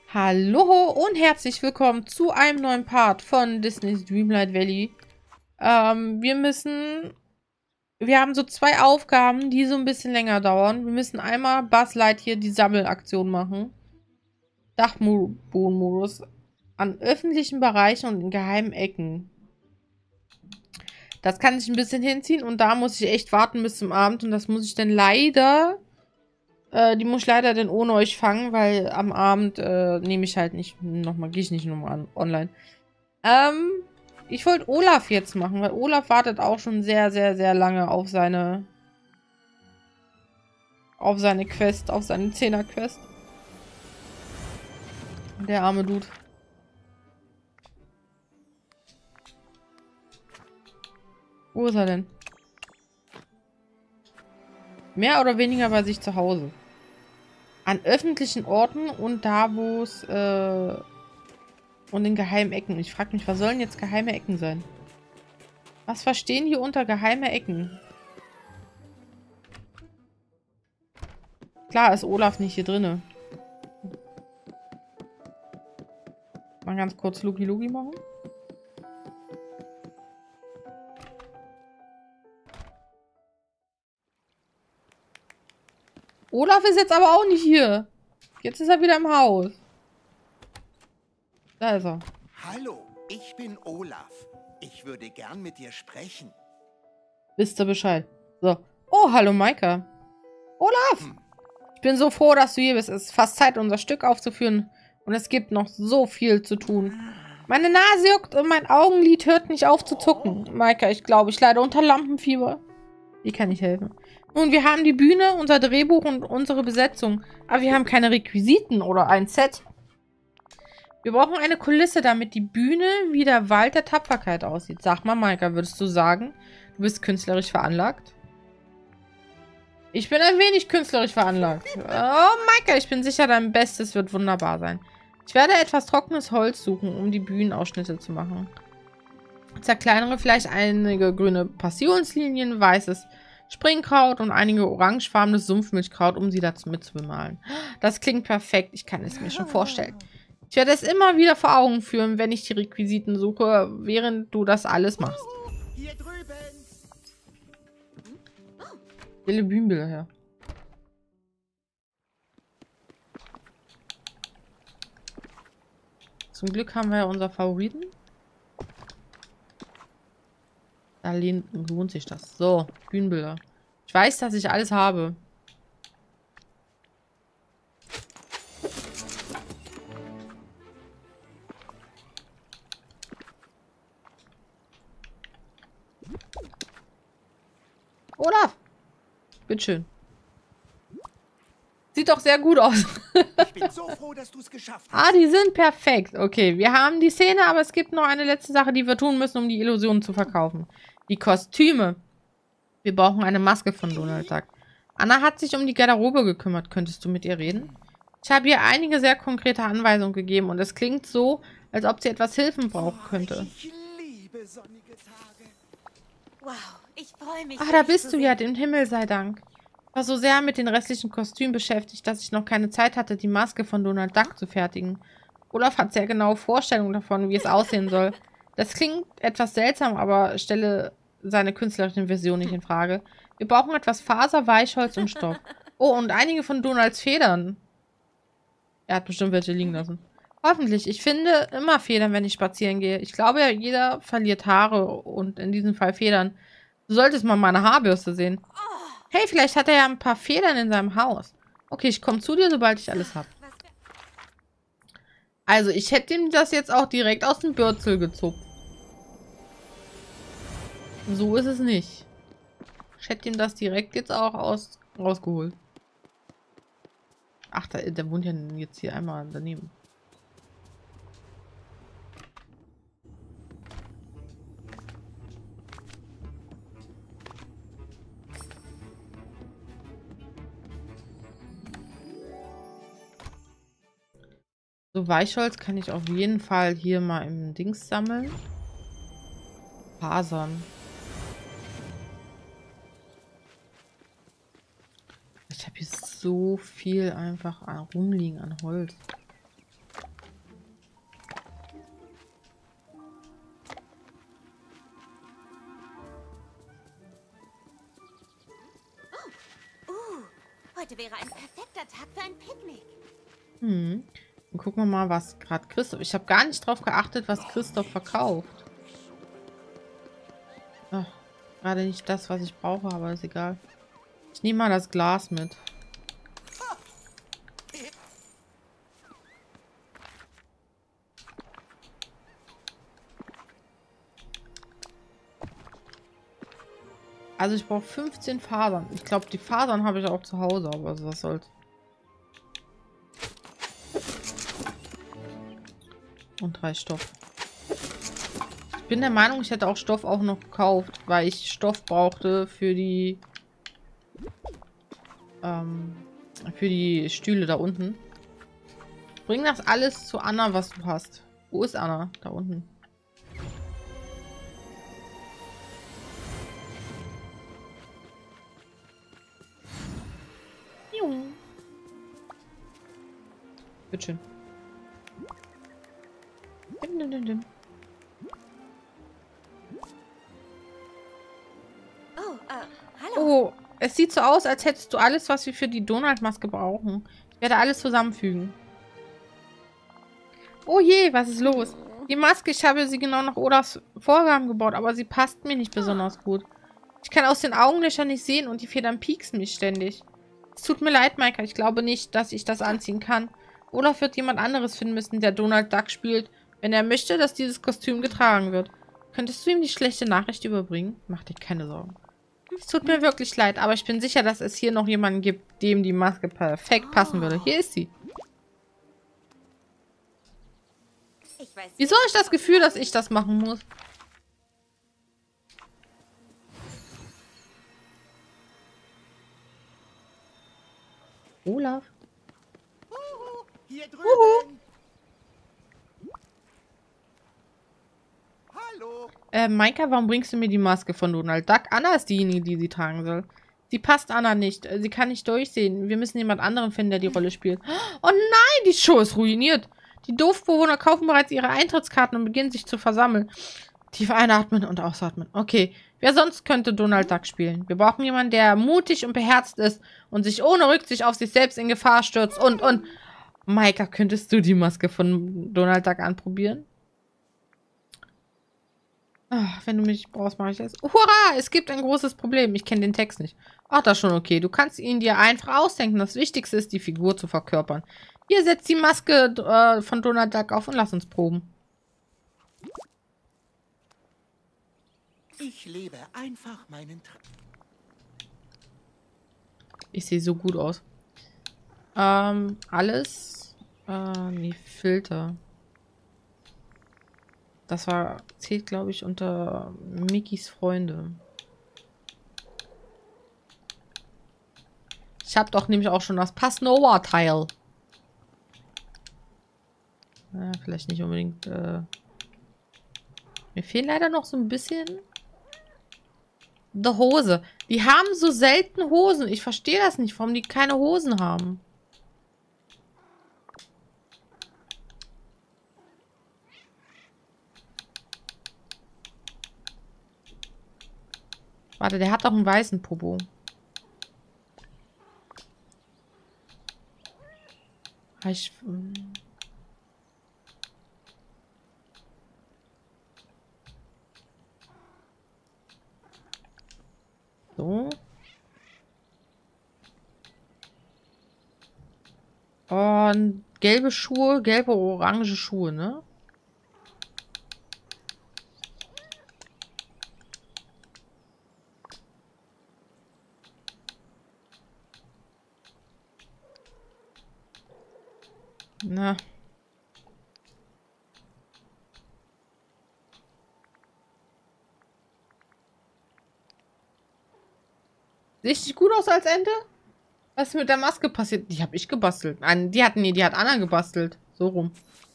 Hallo und herzlich willkommen zu einem neuen Part von Disney's Dreamlight Valley. Wir haben so zwei Aufgaben, die so ein bisschen länger dauern. Wir müssen einmal Buzz Lightyear die Sammelaktion machen. Dachbodenmodus an öffentlichen Bereichen und in geheimen Ecken. Das kann sich ein bisschen hinziehen und da muss ich echt warten bis zum Abend und das muss ich dann leider... die muss ich leider dann ohne euch fangen, weil am Abend nehme ich halt nicht nochmal, gehe ich nicht nochmal online. Ich wollte Olaf jetzt machen, weil Olaf wartet auch schon sehr, sehr, sehr lange auf seine Quest, auf seine 10er-Quest. Der arme Dude. Wo ist er denn? Mehr oder weniger bei sich zu Hause. An öffentlichen Orten und da, wo es, und in geheimen Ecken. Ich frage mich, was sollen jetzt geheime Ecken sein? Was verstehen die unter geheime Ecken? Klar ist Olaf nicht hier drinne. Mal ganz kurz Lugi Lugi machen. Olaf ist jetzt aber auch nicht hier. Jetzt ist er wieder im Haus. Da ist er. Hallo, ich bin Olaf. Ich würde gern mit dir sprechen. Wisst ihr Bescheid. So. Oh, hallo Maika. Olaf! Ich bin so froh, dass du hier bist. Es ist fast Zeit, unser Stück aufzuführen. Und es gibt noch so viel zu tun. Meine Nase juckt und mein Augenlid hört nicht auf zu zucken. Maika, ich glaube, ich leide unter Lampenfieber. Wie kann ich helfen? Nun, wir haben die Bühne, unser Drehbuch und unsere Besetzung. Aber wir haben keine Requisiten oder ein Set. Wir brauchen eine Kulisse, damit die Bühne wie der Wald der Tapferkeit aussieht. Sag mal, Maika, würdest du sagen, du bist künstlerisch veranlagt? Ich bin ein wenig künstlerisch veranlagt. Oh, Maika, ich bin sicher, dein Bestes wird wunderbar sein. Ich werde etwas trockenes Holz suchen, um die Bühnenausschnitte zu machen. Zerkleinere vielleicht einige grüne Passionslinien, weißes Springkraut und einige orangefarbenes Sumpfmilchkraut, um sie dazu mitzubemalen. Das klingt perfekt. Ich kann es mir schon vorstellen. Ich werde es immer wieder vor Augen führen, wenn ich die Requisiten suche, während du das alles machst. Hier drüben. Stelle Bühnenbilder her. Zum Glück haben wir ja unser Favoriten. Da lohnt sich das. So, Bühnenbilder. Ich weiß, dass ich alles habe. Olaf! Bitteschön. Sieht doch sehr gut aus. Ich bin so froh, dass du es geschafft hast. Ah, die sind perfekt. Okay, wir haben die Szene, aber es gibt noch eine letzte Sache, die wir tun müssen, um die Illusion zu verkaufen. Die Kostüme. Wir brauchen eine Maske von Donald Duck. Anna hat sich um die Garderobe gekümmert. Könntest du mit ihr reden? Ich habe ihr einige sehr konkrete Anweisungen gegeben und es klingt so, als ob sie etwas Hilfen brauchen könnte. Ich liebe sonnige Tage. Wow, ich freue mich. Ah, da bist du ja, dem Himmel sei Dank. Ich war so sehr mit den restlichen Kostümen beschäftigt, dass ich noch keine Zeit hatte, die Maske von Donald Duck zu fertigen. Olaf hat sehr genaue Vorstellungen davon, wie es aussehen soll. Das klingt etwas seltsam, aber stelle seine künstlerische Version nicht in Frage. Wir brauchen etwas Faser, Weichholz und Stoff. Oh, und einige von Donalds Federn. Er hat bestimmt welche liegen lassen. Hoffentlich. Ich finde immer Federn, wenn ich spazieren gehe. Ich glaube, jeder verliert Haare und in diesem Fall Federn. Du solltest mal meine Haarbürste sehen. Hey, vielleicht hat er ja ein paar Federn in seinem Haus. Okay, ich komme zu dir, sobald ich alles habe. Also, ich hätte ihm das jetzt auch direkt aus dem Bürzel gezupft. So ist es nicht. Ich hätte ihm das direkt jetzt auch rausgeholt. Ach, der wohnt ja jetzt hier einmal daneben. So, Weichholz kann ich auf jeden Fall hier mal im Dings sammeln. Fasern. Ich habe hier so viel einfach rumliegen an Holz. Heute wäre ein perfekter Tag für ein Picknick. Hm. Dann gucken wir mal, was gerade Christoph... Ich habe gar nicht drauf geachtet, was Christoph verkauft. Ach, gerade nicht das, was ich brauche, aber ist egal. Ich nehme mal das Glas mit. Also ich brauche 15 Fasern. Ich glaube, die Fasern habe ich auch zu Hause, aber was soll's. Und 3 Stoff. Ich bin der Meinung, ich hätte auch Stoff auch noch gekauft, weil ich Stoff brauchte für die Stühle da unten. Bring das alles zu Anna, was du hast. Wo ist Anna? Da unten. Bitteschön. Oh, hallo. Oh, es sieht so aus, als hättest du alles, was wir für die Donald-Maske brauchen. Ich werde alles zusammenfügen. Oh je, was ist los? Die Maske, ich habe sie genau nach Olafs Vorgaben gebaut, aber sie passt mir nicht besonders gut. Ich kann aus den Augenlöchern nicht sehen und die Federn pieksen mich ständig. Es tut mir leid, Maika, ich glaube nicht, dass ich das anziehen kann. Olaf wird jemand anderes finden müssen, der Donald Duck spielt, wenn er möchte, dass dieses Kostüm getragen wird. Könntest du ihm die schlechte Nachricht überbringen? Mach dir keine Sorgen. Es tut mir wirklich leid, aber ich bin sicher, dass es hier noch jemanden gibt, dem die Maske perfekt passen würde. Hier ist sie. Ich weiß. Wieso habe ich das Gefühl, dass ich das machen muss? Olaf? Hier drüben. Hallo. Maika, warum bringst du mir die Maske von Donald Duck? Anna ist diejenige, die sie tragen soll. Sie passt Anna nicht. Sie kann nicht durchsehen. Wir müssen jemand anderen finden, der die Rolle spielt. Oh nein, die Show ist ruiniert. Die Dorfbewohner kaufen bereits ihre Eintrittskarten und beginnen sich zu versammeln. Tief einatmen und ausatmen. Okay, wer sonst könnte Donald Duck spielen? Wir brauchen jemanden, der mutig und beherzt ist und sich ohne Rücksicht auf sich selbst in Gefahr stürzt. Und... Maika, könntest du die Maske von Donald Duck anprobieren? Ach, wenn du mich brauchst, mache ich das. Hurra! Es gibt ein großes Problem. Ich kenne den Text nicht. Ach, das ist schon okay. Du kannst ihn dir einfach ausdenken. Das Wichtigste ist, die Figur zu verkörpern. Hier, setz die Maske von Donald Duck auf und lass uns proben. Ich lebe einfach meinen Traum. Ich sehe so gut aus. Alles. Nee, Filter. Das zählt, glaube ich, unter Mickys Freunde. Ich habe doch nämlich auch schon das Passnova-Teil. Ja, vielleicht nicht unbedingt. Mir fehlen leider noch so ein bisschen die Hose. Die haben so selten Hosen. Ich verstehe das nicht, warum die keine Hosen haben. Warte, der hat doch einen weißen Popo. So. Und gelbe Schuhe, gelbe, orange Schuhe, ne? Na. Richtig gut aus als Ente? Was ist mit der Maske passiert? Die habe ich gebastelt. Nein, die hat Anna gebastelt. So rum.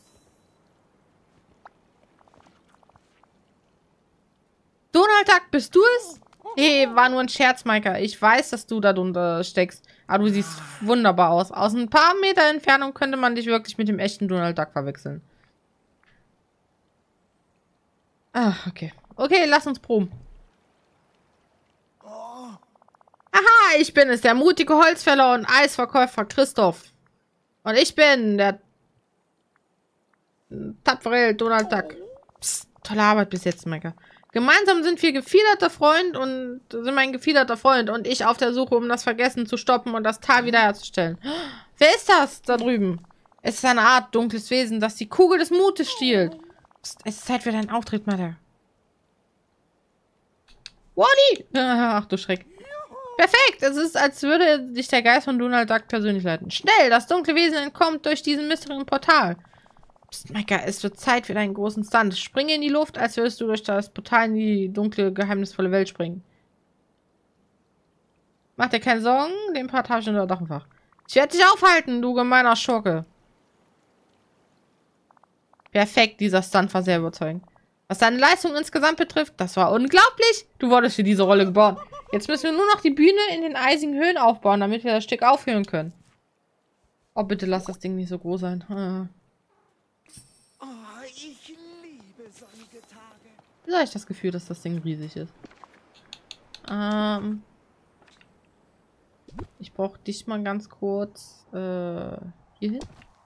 Donald Duck, bist du es? Hey, war nur ein Scherz, Maika. Ich weiß, dass du da drunter steckst. Aber du siehst wunderbar aus. Aus ein paar Meter Entfernung könnte man dich wirklich mit dem echten Donald Duck verwechseln. Ah, okay. Okay, lass uns proben. Aha, ich bin es, der mutige Holzfäller und Eisverkäufer Christoph. Und ich bin der tapfere Donald Duck. Psst, tolle Arbeit bis jetzt, Micah. Gemeinsam sind wir gefiederter Freund und sind mein gefiederter Freund und ich auf der Suche, um das Vergessen zu stoppen und das Tal wiederherzustellen. Wer ist das da drüben? Es ist eine Art dunkles Wesen, das die Kugel des Mutes stiehlt. Psst, es ist Zeit für deinen Auftritt, Mother. Wally! Ach du Schreck. Perfekt! Es ist, als würde dich der Geist von Donald Duck persönlich leiten. Schnell! Das dunkle Wesen entkommt durch diesen mysterischen Portal. Psst, Micah, es wird Zeit für deinen großen Stunt. Springe in die Luft, als würdest du durch das Portal in die dunkle, geheimnisvolle Welt springen. Mach dir keine Sorgen, den Part habe ich unter Dach und Fach. Ich werde dich aufhalten, du gemeiner Schurke. Perfekt, dieser Stunt war sehr überzeugend. Was deine Leistung insgesamt betrifft, das war unglaublich. Du wurdest für diese Rolle geboren. Jetzt müssen wir nur noch die Bühne in den eisigen Höhen aufbauen, damit wir das Stück aufführen können. Oh, bitte lass das Ding nicht so groß sein. Oh, ich liebe sonnige Tage. Wieso habe ich das Gefühl, dass das Ding riesig ist? Ich brauche dich mal ganz kurz hier hin.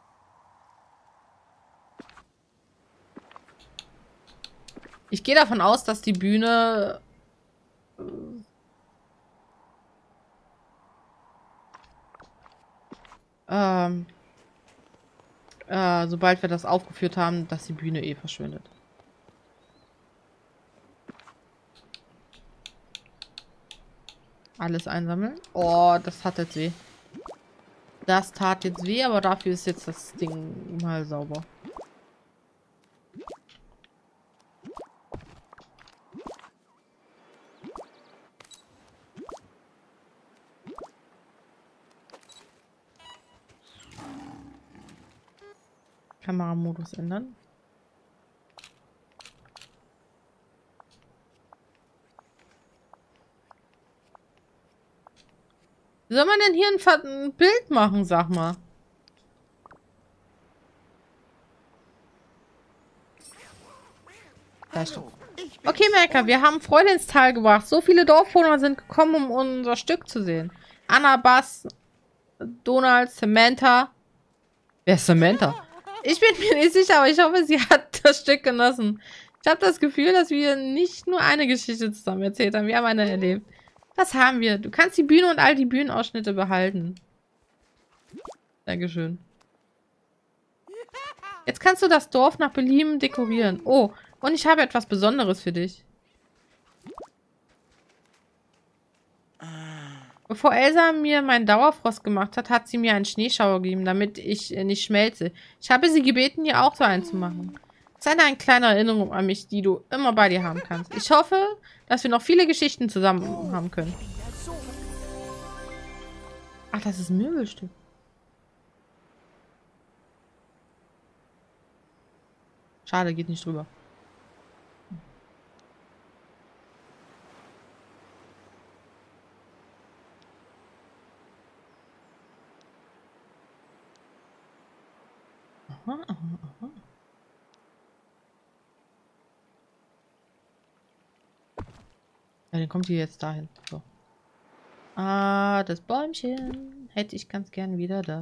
Ich gehe davon aus, dass die Bühne sobald wir das aufgeführt haben, dass die Bühne eh verschwindet. Alles einsammeln. Oh, das hat jetzt weh. Das tat jetzt weh, aber dafür ist jetzt das Ding mal sauber. Kameramodus ändern. Wie soll man denn hier ein Bild machen, sag mal? Da ist doch. Okay, Micah, wir haben Freude ins Tal gebracht. So viele Dorfbewohner sind gekommen, um unser Stück zu sehen. Anna, Bass, Donald, Samantha. Wer ist Samantha? Ich bin mir nicht sicher, aber ich hoffe, sie hat das Stück genossen. Ich habe das Gefühl, dass wir nicht nur eine Geschichte zusammen erzählt haben. Wir haben eine erlebt. Das haben wir. Du kannst die Bühne und all die Bühnenausschnitte behalten. Dankeschön. Jetzt kannst du das Dorf nach Belieben dekorieren. Oh, und ich habe etwas Besonderes für dich. Bevor Elsa mir meinen Dauerfrost gemacht hat, hat sie mir einen Schneeschauer gegeben, damit ich nicht schmelze. Ich habe sie gebeten, dir auch so einen zu machen. Sei eine kleine Erinnerung an mich, die du immer bei dir haben kannst. Ich hoffe, dass wir noch viele Geschichten zusammen haben können. Ach, das ist ein Möbelstück. Schade, geht nicht drüber. Aha, aha, aha. Ja, dann kommt die jetzt dahin. So. Ah, das Bäumchen hätte ich ganz gern wieder da.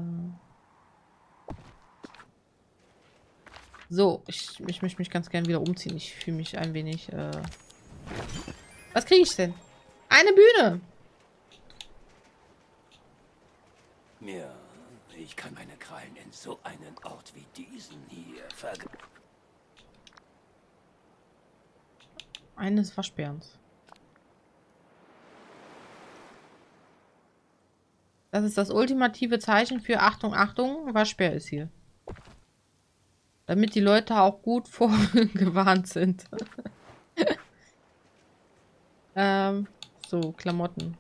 So, ich möchte mich ganz gern wieder umziehen. Ich fühle mich ein wenig, Was kriege ich denn? Eine Bühne! Ja, ich kann meine Krallen in so einen Ort wie diesen hier Eines Waschbärens. Das ist das ultimative Zeichen für Achtung, Achtung, Waschbär ist hier. Damit die Leute auch gut vorgewarnt sind. So, Klamotten.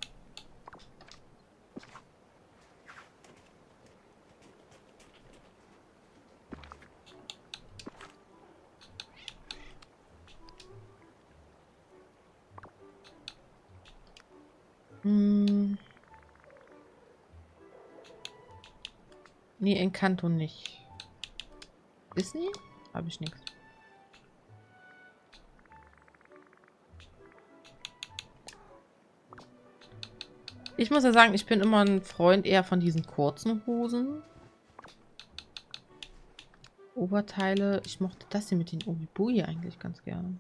Nee, Encanto nicht. Disney? Habe ich nichts. Ich muss ja sagen, ich bin immer ein Freund eher von diesen kurzen Hosen. Oberteile. Ich mochte das hier mit den Obi-Bui eigentlich ganz gerne.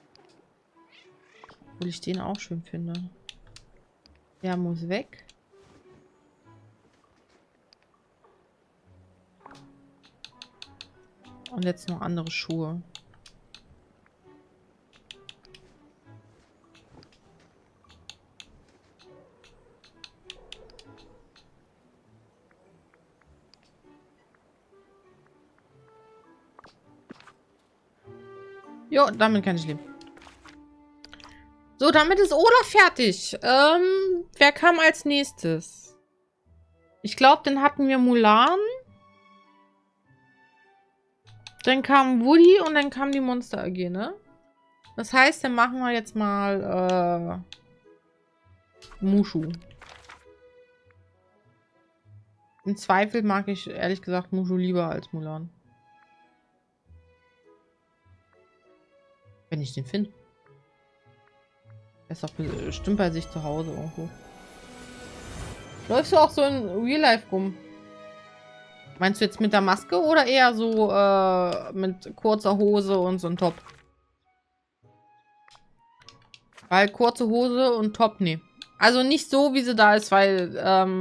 Obwohl ich den auch schön finde. Der muss weg. Und jetzt noch andere Schuhe. Jo, damit kann ich leben. So, damit ist Olaf fertig. Wer kam als nächstes? Ich glaube, dann hatten wir Mulan. Dann kam Woody und dann kam die Monster AG, ne? Das heißt, dann machen wir jetzt mal Mushu. Im Zweifel mag ich ehrlich gesagt Mushu lieber als Mulan. Wenn ich den finde. Er ist doch bestimmt bei sich zu Hause irgendwo. Läufst du auch so in Real Life rum? Meinst du jetzt mit der Maske oder eher so mit kurzer Hose und so ein Top? Weil kurze Hose und Top, nee. Also nicht so, wie sie da ist, weil,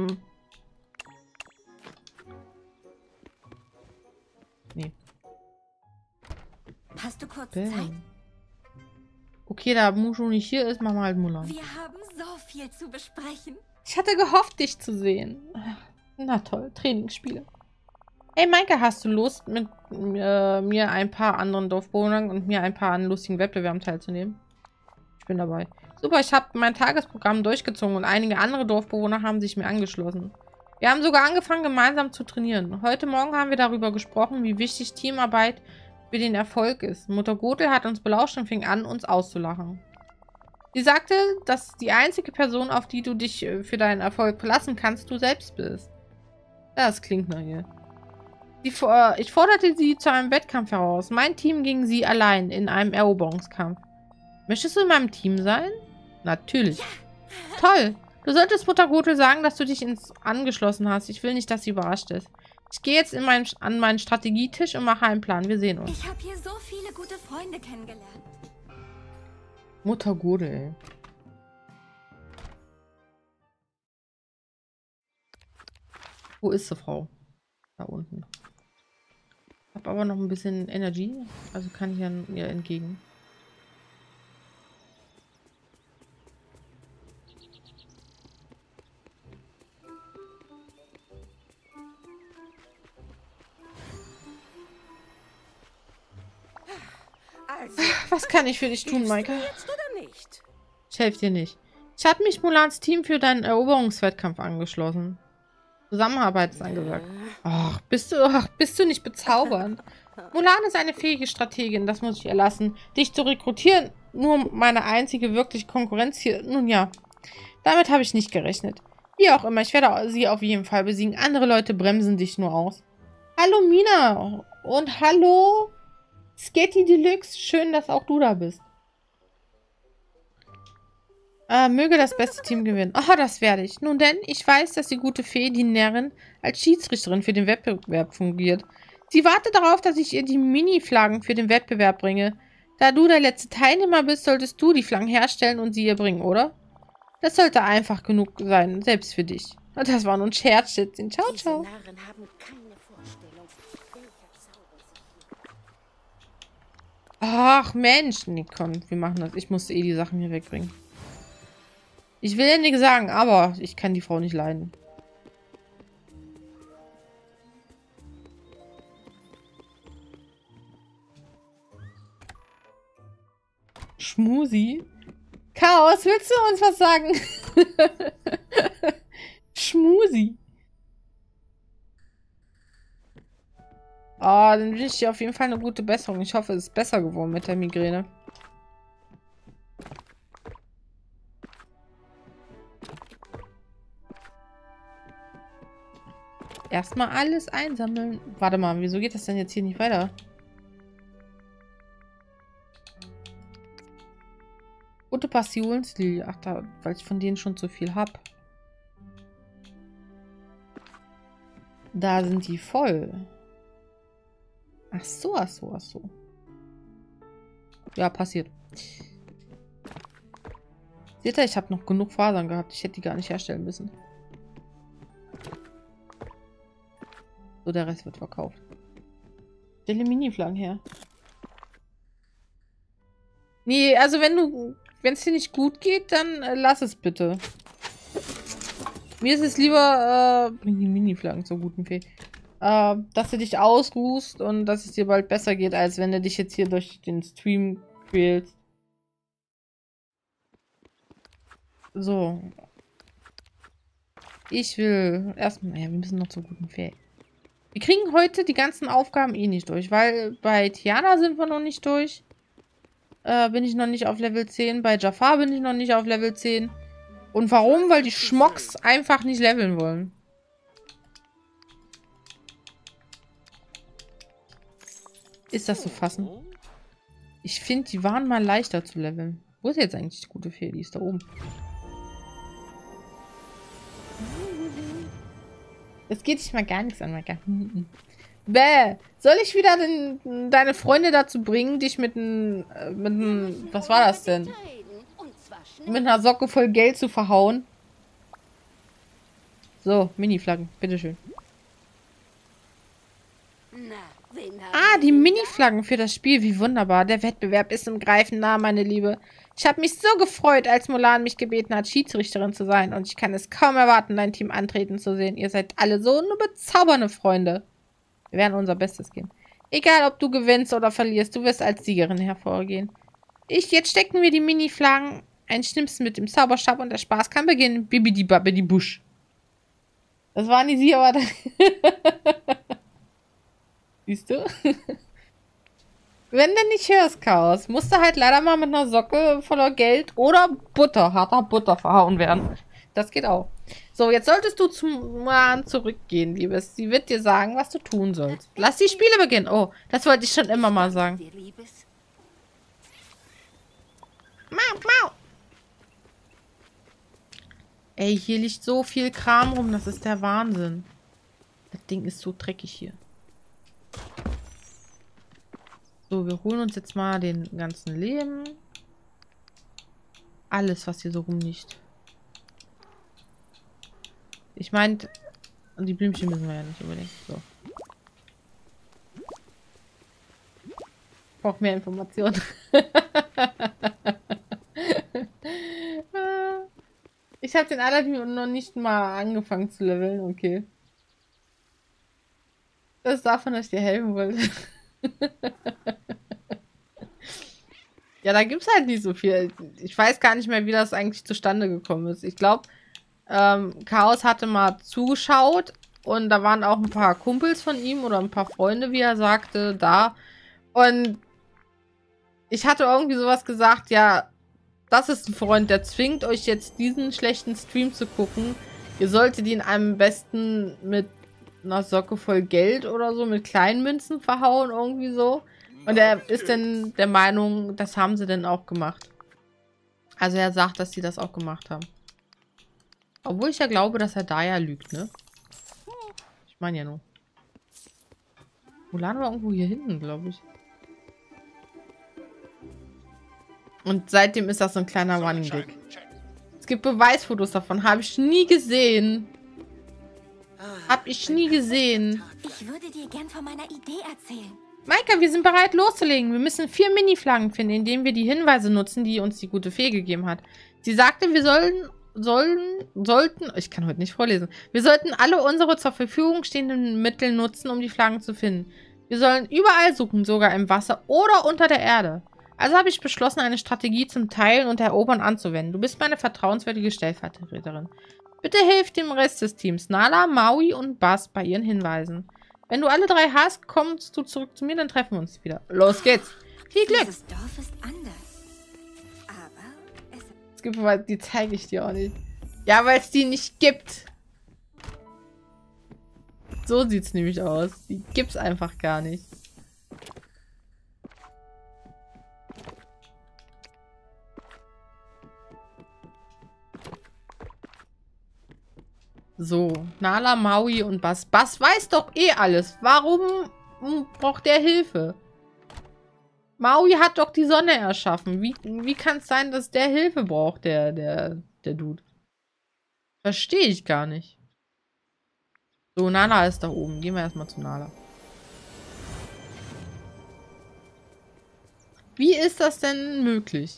nee. Hast du kurz Zeit? Okay, da Mushu nicht hier ist, machen wir halt Mulan. Wir haben so viel zu besprechen. Ich hatte gehofft, dich zu sehen. Na toll, Trainingsspiele. Hey Maike, hast du Lust, mit mir ein paar anderen Dorfbewohnern und mir ein paar an lustigen Wettbewerben teilzunehmen? Ich bin dabei. Super, ich habe mein Tagesprogramm durchgezogen und einige andere Dorfbewohner haben sich mir angeschlossen. Wir haben sogar angefangen, gemeinsam zu trainieren. Heute Morgen haben wir darüber gesprochen, wie wichtig Teamarbeit für den Erfolg ist. Mutter Gothel hat uns belauscht und fing an, uns auszulachen. Sie sagte, dass die einzige Person, auf die du dich für deinen Erfolg verlassen kannst, du selbst bist. Das klingt nach ihr. Ich forderte sie zu einem Wettkampf heraus. Mein Team gegen sie allein in einem Eroberungskampf. Möchtest du in meinem Team sein? Natürlich. Ja. Toll. Du solltest Mutter Gothel sagen, dass du dich angeschlossen hast. Ich will nicht, dass sie überrascht ist. Ich gehe jetzt an meinen Strategietisch und mache einen Plan. Wir sehen uns. Ich habe hier so viele gute Freunde kennengelernt. Mutter Gothel, ey. Wo ist die Frau? Da unten. Ich habe aber noch ein bisschen Energie. Also kann ich ja ihr entgegen. Also, Was kann ich für dich tun, Maike? jetzt oder nicht? Ich helfe dir nicht. Ich habe mich Mulans Team für deinen Eroberungswettkampf angeschlossen. Zusammenarbeit ist angesagt. Ach, bist du nicht bezaubernd? Mulan ist eine fähige Strategin, das muss ich ihr lassen. Dich zu rekrutieren, nur meine einzige wirkliche Konkurrenz hier. Nun ja, damit habe ich nicht gerechnet. Wie auch immer, ich werde sie auf jeden Fall besiegen. Andere Leute bremsen dich nur aus. Hallo Mina und hallo Sketty Deluxe. Schön, dass auch du da bist. Möge das beste Team gewinnen. Oh, das werde ich. Nun denn, ich weiß, dass die gute Fee, die Närrin, als Schiedsrichterin für den Wettbewerb fungiert. Sie wartet darauf, dass ich ihr die Mini-Flaggen für den Wettbewerb bringe. Da du der letzte Teilnehmer bist, solltest du die Flaggen herstellen und sie ihr bringen, oder? Das sollte einfach genug sein, selbst für dich. Das war nur ein Scherz, Schätzchen. Ciao, ciao. Diese Narren haben keine Vorstellung, welcher Zauber sie hier. Ach, Mensch. Nee, komm, wir machen das. Ich musste eh die Sachen hier wegbringen. Ich will ja nichts sagen, aber ich kann die Frau nicht leiden. Schmusi? Chaos, willst du uns was sagen? Schmusi. Ah, dann wünsche ich dir auf jeden Fall eine gute Besserung. Ich hoffe, es ist besser geworden mit der Migräne. Erstmal alles einsammeln. Warte mal, wieso geht das denn jetzt hier nicht weiter? Gute Passionslilie. Ach, da, weil ich von denen schon zu viel habe. Da sind die voll. Ach so, ach so, ach so. Ja, passiert. Seht ihr, ich habe noch genug Fasern gehabt. Ich hätte die gar nicht herstellen müssen. So, der Rest wird verkauft. Stelle Mini-Flaggen her. Nee, also wenn es dir nicht gut geht, dann lass es bitte. Mir ist es lieber, bring die Mini-Flaggen zur guten Fee. Dass du dich ausruhst und dass es dir bald besser geht, als wenn du dich jetzt hier durch den Stream quälst. So. Ich will erstmal, ja, wir müssen noch zur guten Fee. Wir kriegen heute die ganzen Aufgaben eh nicht durch, weil bei Tiana sind wir noch nicht durch. Bin ich noch nicht auf Level 10. Bei Jafar bin ich noch nicht auf Level 10. Und warum? Weil die Schmocks einfach nicht leveln wollen. Ist das zu fassen? Ich finde, die waren mal leichter zu leveln. Wo ist jetzt eigentlich die gute Fee? Die ist da oben. Es geht dich mal gar nichts an, Micah. Bäh. Soll ich wieder deine Freunde dazu bringen, dich mit einem... Was war das denn? Mit einer Socke voll Geld zu verhauen? So, Mini-Flaggen. Bitteschön. Ah, die Mini-Flaggen für das Spiel. Wie wunderbar. Der Wettbewerb ist im Greifen nah, meine Liebe. Ich habe mich so gefreut, als Mulan mich gebeten hat, Schiedsrichterin zu sein. Und ich kann es kaum erwarten, dein Team antreten zu sehen. Ihr seid alle so nur bezaubernde Freunde. Wir werden unser Bestes geben. Egal, ob du gewinnst oder verlierst, du wirst als Siegerin hervorgehen. Jetzt stecken wir die Mini-Flaggen, ein Schnipsen mit dem Zauberstab und der Spaß kann beginnen. Bibidi Babidi Busch. Das war nicht sie, aber... Siehst du? Wenn du nicht hörst, Chaos, musst du halt leider mal mit einer Socke voller Geld oder Butter, harter Butter verhauen werden. Das geht auch. So, jetzt solltest du zum Mulan zurückgehen, Liebes. Sie wird dir sagen, was du tun sollst. Lass die Spiele beginnen. Oh, das wollte ich schon immer mal sagen. Mau, mau. Ey, hier liegt so viel Kram rum. Das ist der Wahnsinn. Das Ding ist so dreckig hier. So, wir holen uns jetzt mal den ganzen Leben. Alles, was hier so rumliegt. Ich meine, die Blümchen müssen wir ja nicht unbedingt. So. Ich brauche mehr Informationen. Ich habe den Aladdin noch nicht mal angefangen zu leveln. Okay. Das ist davon, dass ich dir helfen wollte. Ja, da gibt es halt nicht so viel. Ich weiß gar nicht mehr, wie das eigentlich zustande gekommen ist. Ich glaube, Chaos hatte mal zugeschaut und da waren auch ein paar Kumpels von ihm oder ein paar Freunde, wie er sagte, da. Und ich hatte irgendwie sowas gesagt, ja, das ist ein Freund, der zwingt euch jetzt diesen schlechten Stream zu gucken. Ihr solltet ihn am besten mit einer Socke voll Geld oder so, mit kleinen Münzen verhauen, irgendwie so. Und er ist dann der Meinung, das haben sie denn auch gemacht. Also er sagt, dass sie das auch gemacht haben. Obwohl ich ja glaube, dass er da ja lügt, ne? Ich meine ja nur. Mulan war irgendwo hier hinten, glaube ich. Und seitdem ist das so ein kleiner Running Gag. Es gibt Beweisfotos davon. Habe ich nie gesehen. Hab ich nie gesehen. Ich würde dir gern von meiner Idee erzählen. Maika, wir sind bereit loszulegen. Wir müssen 4 Mini-Flaggen finden, indem wir die Hinweise nutzen, die uns die gute Fee gegeben hat. Sie sagte, wir sollten, ich kann heute nicht vorlesen, wir sollten alle unsere zur Verfügung stehenden Mittel nutzen, um die Flaggen zu finden. Wir sollen überall suchen, sogar im Wasser oder unter der Erde. Also habe ich beschlossen, eine Strategie zum Teilen und Erobern anzuwenden. Du bist meine vertrauenswürdige Stellvertreterin. Bitte hilf dem Rest des Teams, Nala, Maui und Buzz, bei ihren Hinweisen. Wenn du alle 3 hast, kommst du zurück zu mir, dann treffen wir uns wieder. Los geht's. Viel Glück. Dieses Dorf ist anders. Aber Es gibt, die zeige ich dir auch nicht. Ja, weil es die nicht gibt. So sieht's nämlich aus. Die gibt's einfach gar nicht. So, Nala, Maui und Bass. Bass weiß doch eh alles. Warum braucht der Hilfe? Maui hat doch die Sonne erschaffen. Wie kann es sein, dass der Hilfe braucht, der Dude? Verstehe ich gar nicht. So, Nala ist da oben. Gehen wir erstmal zu Nala. Wie ist das denn möglich?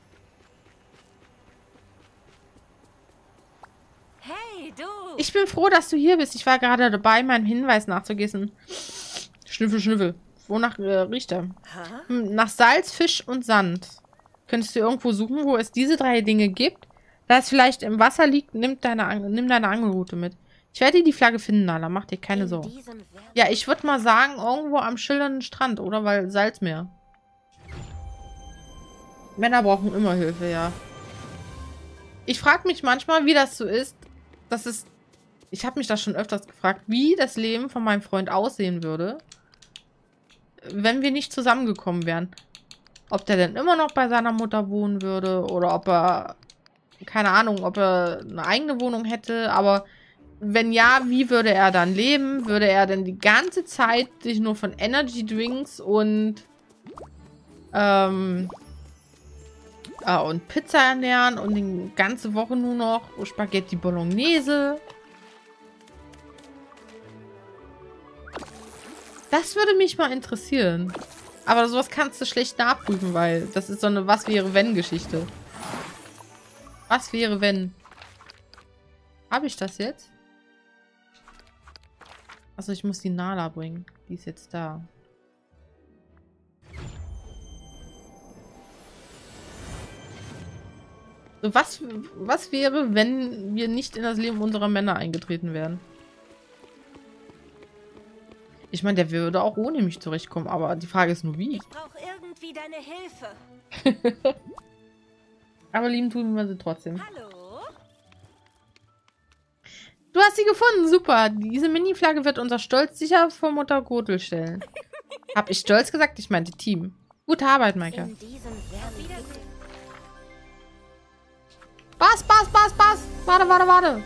Hey, du! Ich bin froh, dass du hier bist. Ich war gerade dabei, meinen Hinweis nachzugießen. Schnüffel, schnüffel. Wonach riecht er? Nach Salz, Fisch und Sand. Könntest du irgendwo suchen, wo es diese 3 Dinge gibt? Da es vielleicht im Wasser liegt, nimm deine Angelrute mit. Ich werde die Flagge finden, Nala. Mach dir keine Sorgen. Ja, ich würde mal sagen, irgendwo am schillernden Strand, oder? Weil Salzmeer. Männer brauchen immer Hilfe, ja. Ich frage mich manchmal, wie das so ist. Ich habe mich das schon öfters gefragt, wie das Leben von meinem Freund aussehen würde, wenn wir nicht zusammengekommen wären. Ob der denn immer noch bei seiner Mutter wohnen würde oder ob er, keine Ahnung, ob er eine eigene Wohnung hätte. Aber wenn ja, wie würde er dann leben? Würde er denn die ganze Zeit sich nur von Energy Drinks und Pizza ernähren und die ganze Woche nur noch Spaghetti Bolognese? Das würde mich mal interessieren. Aber sowas kannst du schlecht nachprüfen, weil das ist so eine Was-wäre-wenn-Geschichte. Was wäre, wenn? Habe ich das jetzt? Achso, ich muss die Nala bringen. Die ist jetzt da. So, was wäre, wenn wir nicht in das Leben unserer Männer eingetreten wären? Ich meine, der würde auch ohne mich zurechtkommen, aber die Frage ist nur, wie. Ich brauche irgendwie deine Hilfe. Aber lieben tun wir sie trotzdem. Hallo? Du hast sie gefunden, super. Diese Mini-Flagge wird unser Stolz sicher vor Mutter Gothel stellen. Hab ich stolz gesagt? Ich meinte Team. Gute Arbeit, Maika. In diesem Valley gibt es Bass. Warte.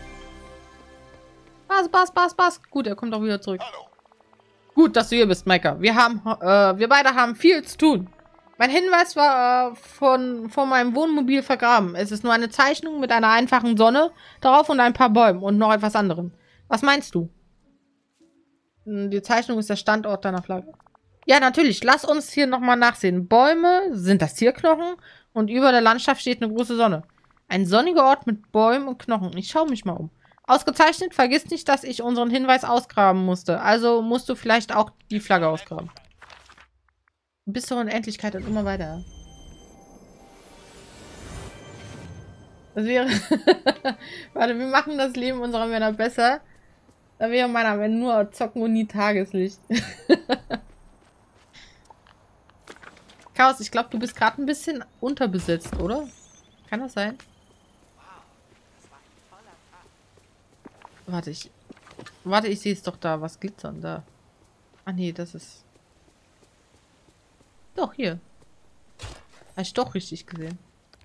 Bass. Gut, er kommt auch wieder zurück. Hallo. Gut, dass du hier bist, Maika. Wir beide haben viel zu tun. Mein Hinweis war von meinem Wohnmobil vergraben. Es ist nur eine Zeichnung mit einer einfachen Sonne darauf und ein paar Bäumen und noch etwas anderem. Was meinst du? Die Zeichnung ist der Standort deiner Flagge. Ja, natürlich. Lass uns hier nochmal nachsehen. Bäume sind das Tierknochen und über der Landschaft steht eine große Sonne. Ein sonniger Ort mit Bäumen und Knochen. Ich schaue mich mal um. Ausgezeichnet. Vergiss nicht, dass ich unseren Hinweis ausgraben musste. Also musst du vielleicht auch die Flagge ausgraben. Bis zur Unendlichkeit und immer weiter. Das wäre... Warte, wir machen das Leben unserer Männer besser. Da wäre meiner Männer nur zocken und nie Tageslicht. Chaos, ich glaube, du bist gerade ein bisschen unterbesetzt, oder? Kann das sein? Warte, ich sehe es doch da. Was glitzern da? Ah, nee, das ist... Doch, hier. Habe ich doch richtig gesehen.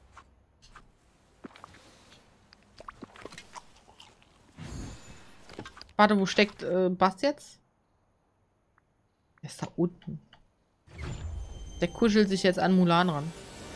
Warte, wo steckt Bass jetzt? Er ist da unten. Der kuschelt sich jetzt an Mulan ran.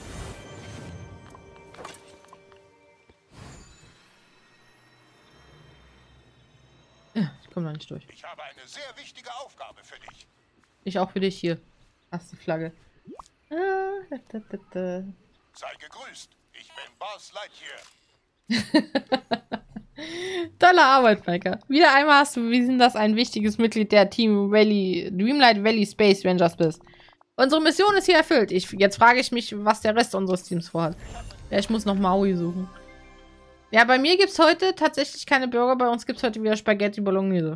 Ja, ich komme da nicht durch. Ich habe eine sehr wichtige Aufgabe für dich. Ich auch für dich hier. Hast die Flagge. Sei gegrüßt. Ich bin Buzz Lightyear. Tolle Arbeit, Maika. Wieder einmal hast du bewiesen, dass ein wichtiges Mitglied der Team Dreamlight Valley Space Rangers bist. Unsere Mission ist hier erfüllt. Jetzt frage ich mich, was der Rest unseres Teams vorhat. Ja, ich muss noch Maui suchen. Ja, bei mir gibt es heute tatsächlich keine Burger. Bei uns gibt es heute wieder Spaghetti Bolognese.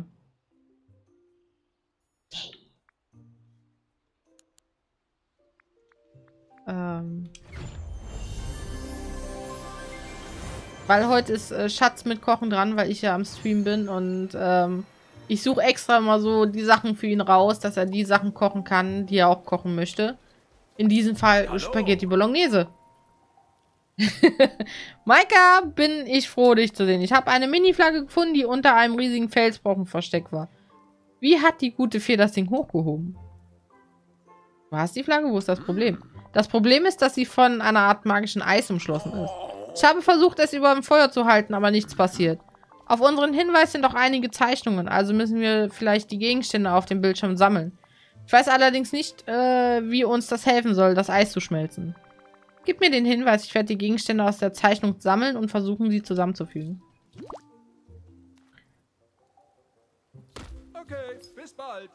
Weil heute ist Schatz mit Kochen dran, weil ich ja am Stream bin und ich suche extra mal so die Sachen für ihn raus, dass er die Sachen kochen kann, die er auch kochen möchte. In diesem Fall Hallo. Spaghetti Bolognese. Maika, bin ich froh, dich zu sehen. Ich habe eine Mini-Flagge gefunden, die unter einem riesigen Felsbrocken versteckt war. Wie hat die gute Fee das Ding hochgehoben? Du hast die Flagge? Wo ist das Problem? Das Problem ist, dass sie von einer Art magischen Eis umschlossen ist. Ich habe versucht, es über dem Feuer zu halten, aber nichts passiert. Auf unseren Hinweis sind auch einige Zeichnungen, also müssen wir vielleicht die Gegenstände auf dem Bildschirm sammeln. Ich weiß allerdings nicht, wie uns das helfen soll, das Eis zu schmelzen. Gib mir den Hinweis, ich werde die Gegenstände aus der Zeichnung sammeln und versuchen, sie zusammenzufügen. Okay, bis bald.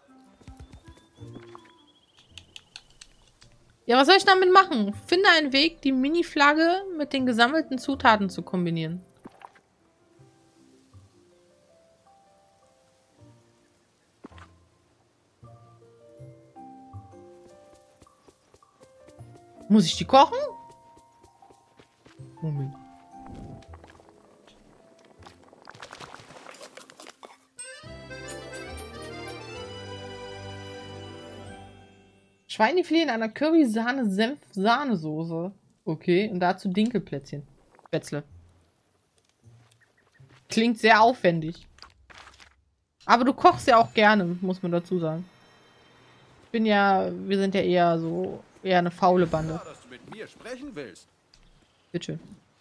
Ja, was soll ich damit machen? Finde einen Weg, die Mini-Flagge mit den gesammelten Zutaten zu kombinieren. Muss ich die kochen? Moment. Schweinefilet in einer Curry-Sahne-Senf-Sahnesoße. Okay, und dazu Dinkelplätzchen. Spätzle. Klingt sehr aufwendig. Aber du kochst ja auch gerne, muss man dazu sagen. Wir sind ja eher eine faule Bande. Ja, dass du mit mir sprechen willst. Bitte.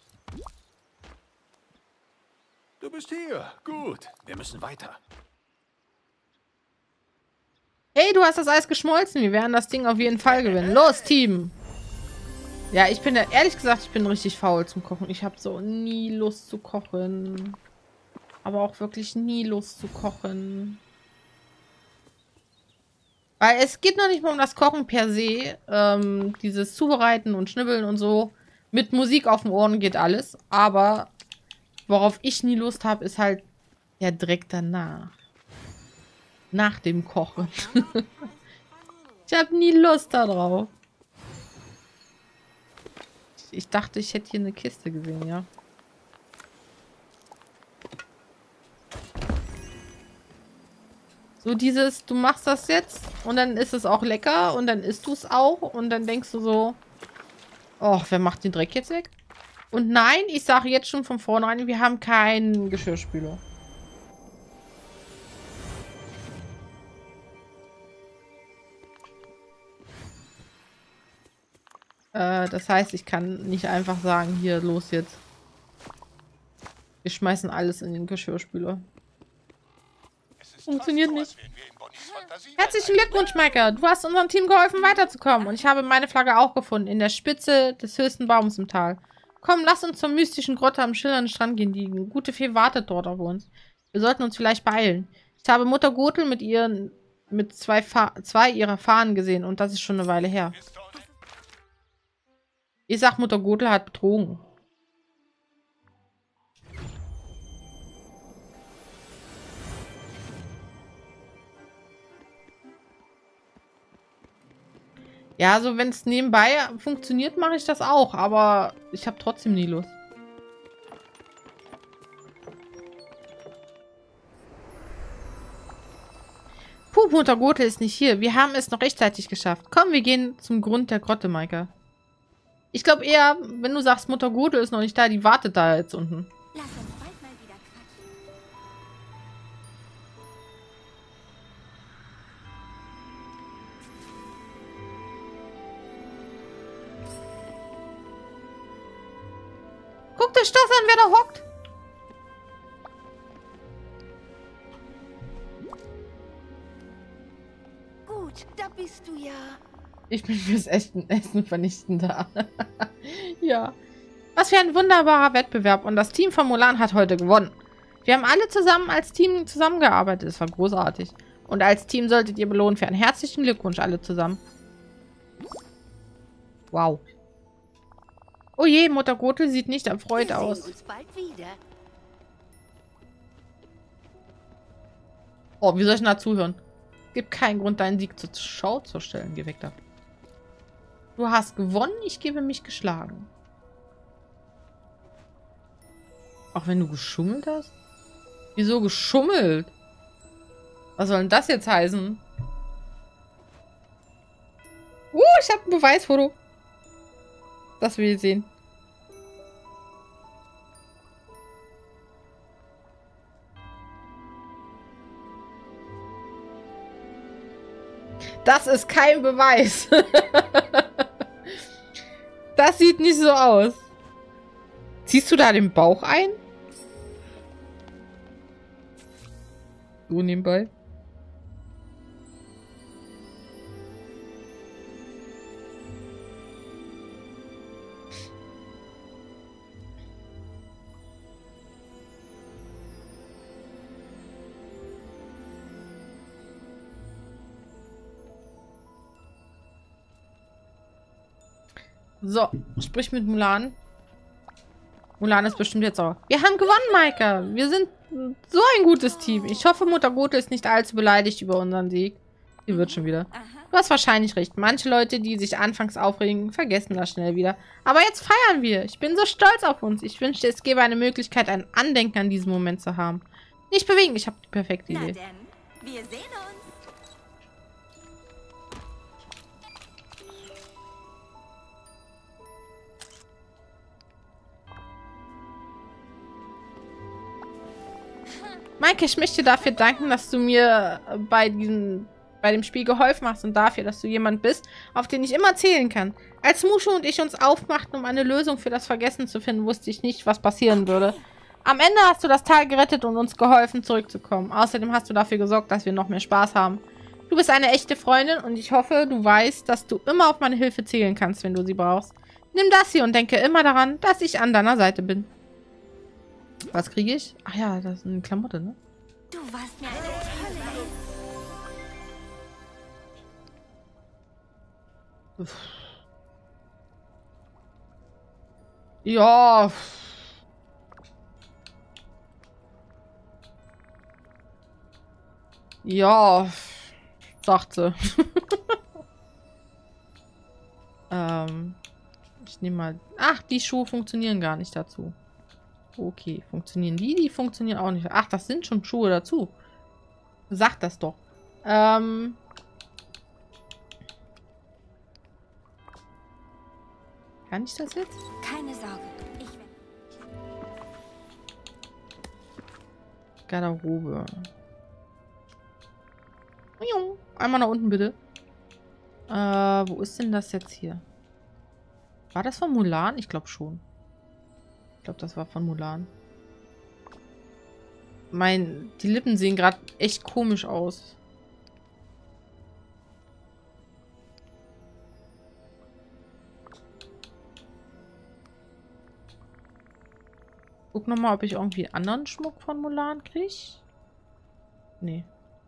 Du bist hier. Gut, wir müssen weiter. Hey, du hast das Eis geschmolzen. Wir werden das Ding auf jeden Fall gewinnen. Los, Team! Ja, ehrlich gesagt, ich bin richtig faul zum Kochen. Ich habe so nie Lust zu kochen. Aber auch wirklich nie Lust zu kochen. Weil es geht noch nicht mal um das Kochen per se. Dieses Zubereiten und Schnibbeln und so. Mit Musik auf den Ohren geht alles. Aber worauf ich nie Lust habe, ist halt der Dreck danach. Nach dem Kochen. Ich habe nie Lust darauf. Ich dachte, ich hätte hier eine Kiste gesehen, ja. So dieses, du machst das jetzt und dann ist es auch lecker und dann isst du es auch und dann denkst du so, oh, wer macht den Dreck jetzt weg? Und nein, ich sage jetzt schon von vornherein, wir haben keinen Geschirrspüler. Das heißt, ich kann nicht einfach sagen, hier, los jetzt. Wir schmeißen alles in den Geschirrspüler. Funktioniert nicht. Herzlichen Glückwunsch, Maika. Du hast unserem Team geholfen, weiterzukommen. Und ich habe meine Flagge auch gefunden, in der Spitze des höchsten Baums im Tal. Komm, lass uns zur mystischen Grotte am schillernden Strand gehen. Die gute Fee wartet dort auf uns. Wir sollten uns vielleicht beeilen. Ich habe Mutter Gothel mit zwei ihrer Fahnen gesehen und das ist schon eine Weile her. Ich sag, Mutter Gothel hat betrogen. Ja, also wenn es nebenbei funktioniert, mache ich das auch. Aber ich habe trotzdem nie Lust. Puh, Mutter Gothel ist nicht hier. Wir haben es noch rechtzeitig geschafft. Komm, wir gehen zum Grund der Grotte, Maika. Ich glaube eher, wenn du sagst, Mutter Gothel ist noch nicht da, die wartet da jetzt unten. Lass uns bald mal wieder quatschen. Guck dir das an, wer da hockt. Gut, da bist du ja. Ich bin fürs Essen vernichten da. Ja. Was für ein wunderbarer Wettbewerb. Und das Team von Mulan hat heute gewonnen. Wir haben alle zusammen als Team zusammengearbeitet. Das war großartig. Und als Team solltet ihr belohnt werden. Herzlichen Glückwunsch alle zusammen. Wow. Oh je, Mutter Gothel sieht nicht erfreut Wir aus. sehen uns bald wieder. Oh, wie soll ich denn da zuhören? Gibt keinen Grund, deinen Sieg zur Schau zu stellen. Geh weg da. Du hast gewonnen, ich gebe mich geschlagen. Auch wenn du geschummelt hast? Wieso geschummelt? Was soll denn das jetzt heißen? Ich habe ein Beweisfoto. Das will ich sehen. Das ist kein Beweis. Das sieht nicht so aus. Ziehst du da den Bauch ein? So nebenbei. So, sprich mit Mulan. Mulan ist bestimmt jetzt sauer. Wir haben gewonnen, Maika. Wir sind so ein gutes Team. Ich hoffe, Mutter Gote ist nicht allzu beleidigt über unseren Sieg. Sie wird schon wieder. Du hast wahrscheinlich recht. Manche Leute, die sich anfangs aufregen, vergessen das schnell wieder. Aber jetzt feiern wir. Ich bin so stolz auf uns. Ich wünschte, es gäbe eine Möglichkeit, ein Andenken an diesen Moment zu haben. Nicht bewegen, ich habe die perfekte Idee. Na denn, wir sehen uns. Maike, ich möchte dafür danken, dass du mir bei dem Spiel geholfen hast und dafür, dass du jemand bist, auf den ich immer zählen kann. Als Mushu und ich uns aufmachten, um eine Lösung für das Vergessen zu finden, wusste ich nicht, was passieren würde. Am Ende hast du das Tal gerettet und uns geholfen, zurückzukommen. Außerdem hast du dafür gesorgt, dass wir noch mehr Spaß haben. Du bist eine echte Freundin und ich hoffe, du weißt, dass du immer auf meine Hilfe zählen kannst, wenn du sie brauchst. Nimm das hier und denke immer daran, dass ich an deiner Seite bin. Was kriege ich? Ach ja, das ist eine Klamotte, ne? Du warst mir eine tolle Hilfe. Ja. Ja, sagt sie. Ich nehme mal... Ach, die Schuhe funktionieren gar nicht dazu. Okay, funktionieren die? Die funktionieren auch nicht. Ach, das sind schon Schuhe dazu. Sag das doch. Kann ich das jetzt? Keine Sorge. Garderobe. Einmal nach unten, bitte. Wo ist denn das jetzt hier? War das von Mulan? Ich glaube schon. Ich glaube, das war von Mulan. Die Lippen sehen gerade echt komisch aus. Guck nochmal, ob ich irgendwie anderen Schmuck von Mulan kriege. Nee.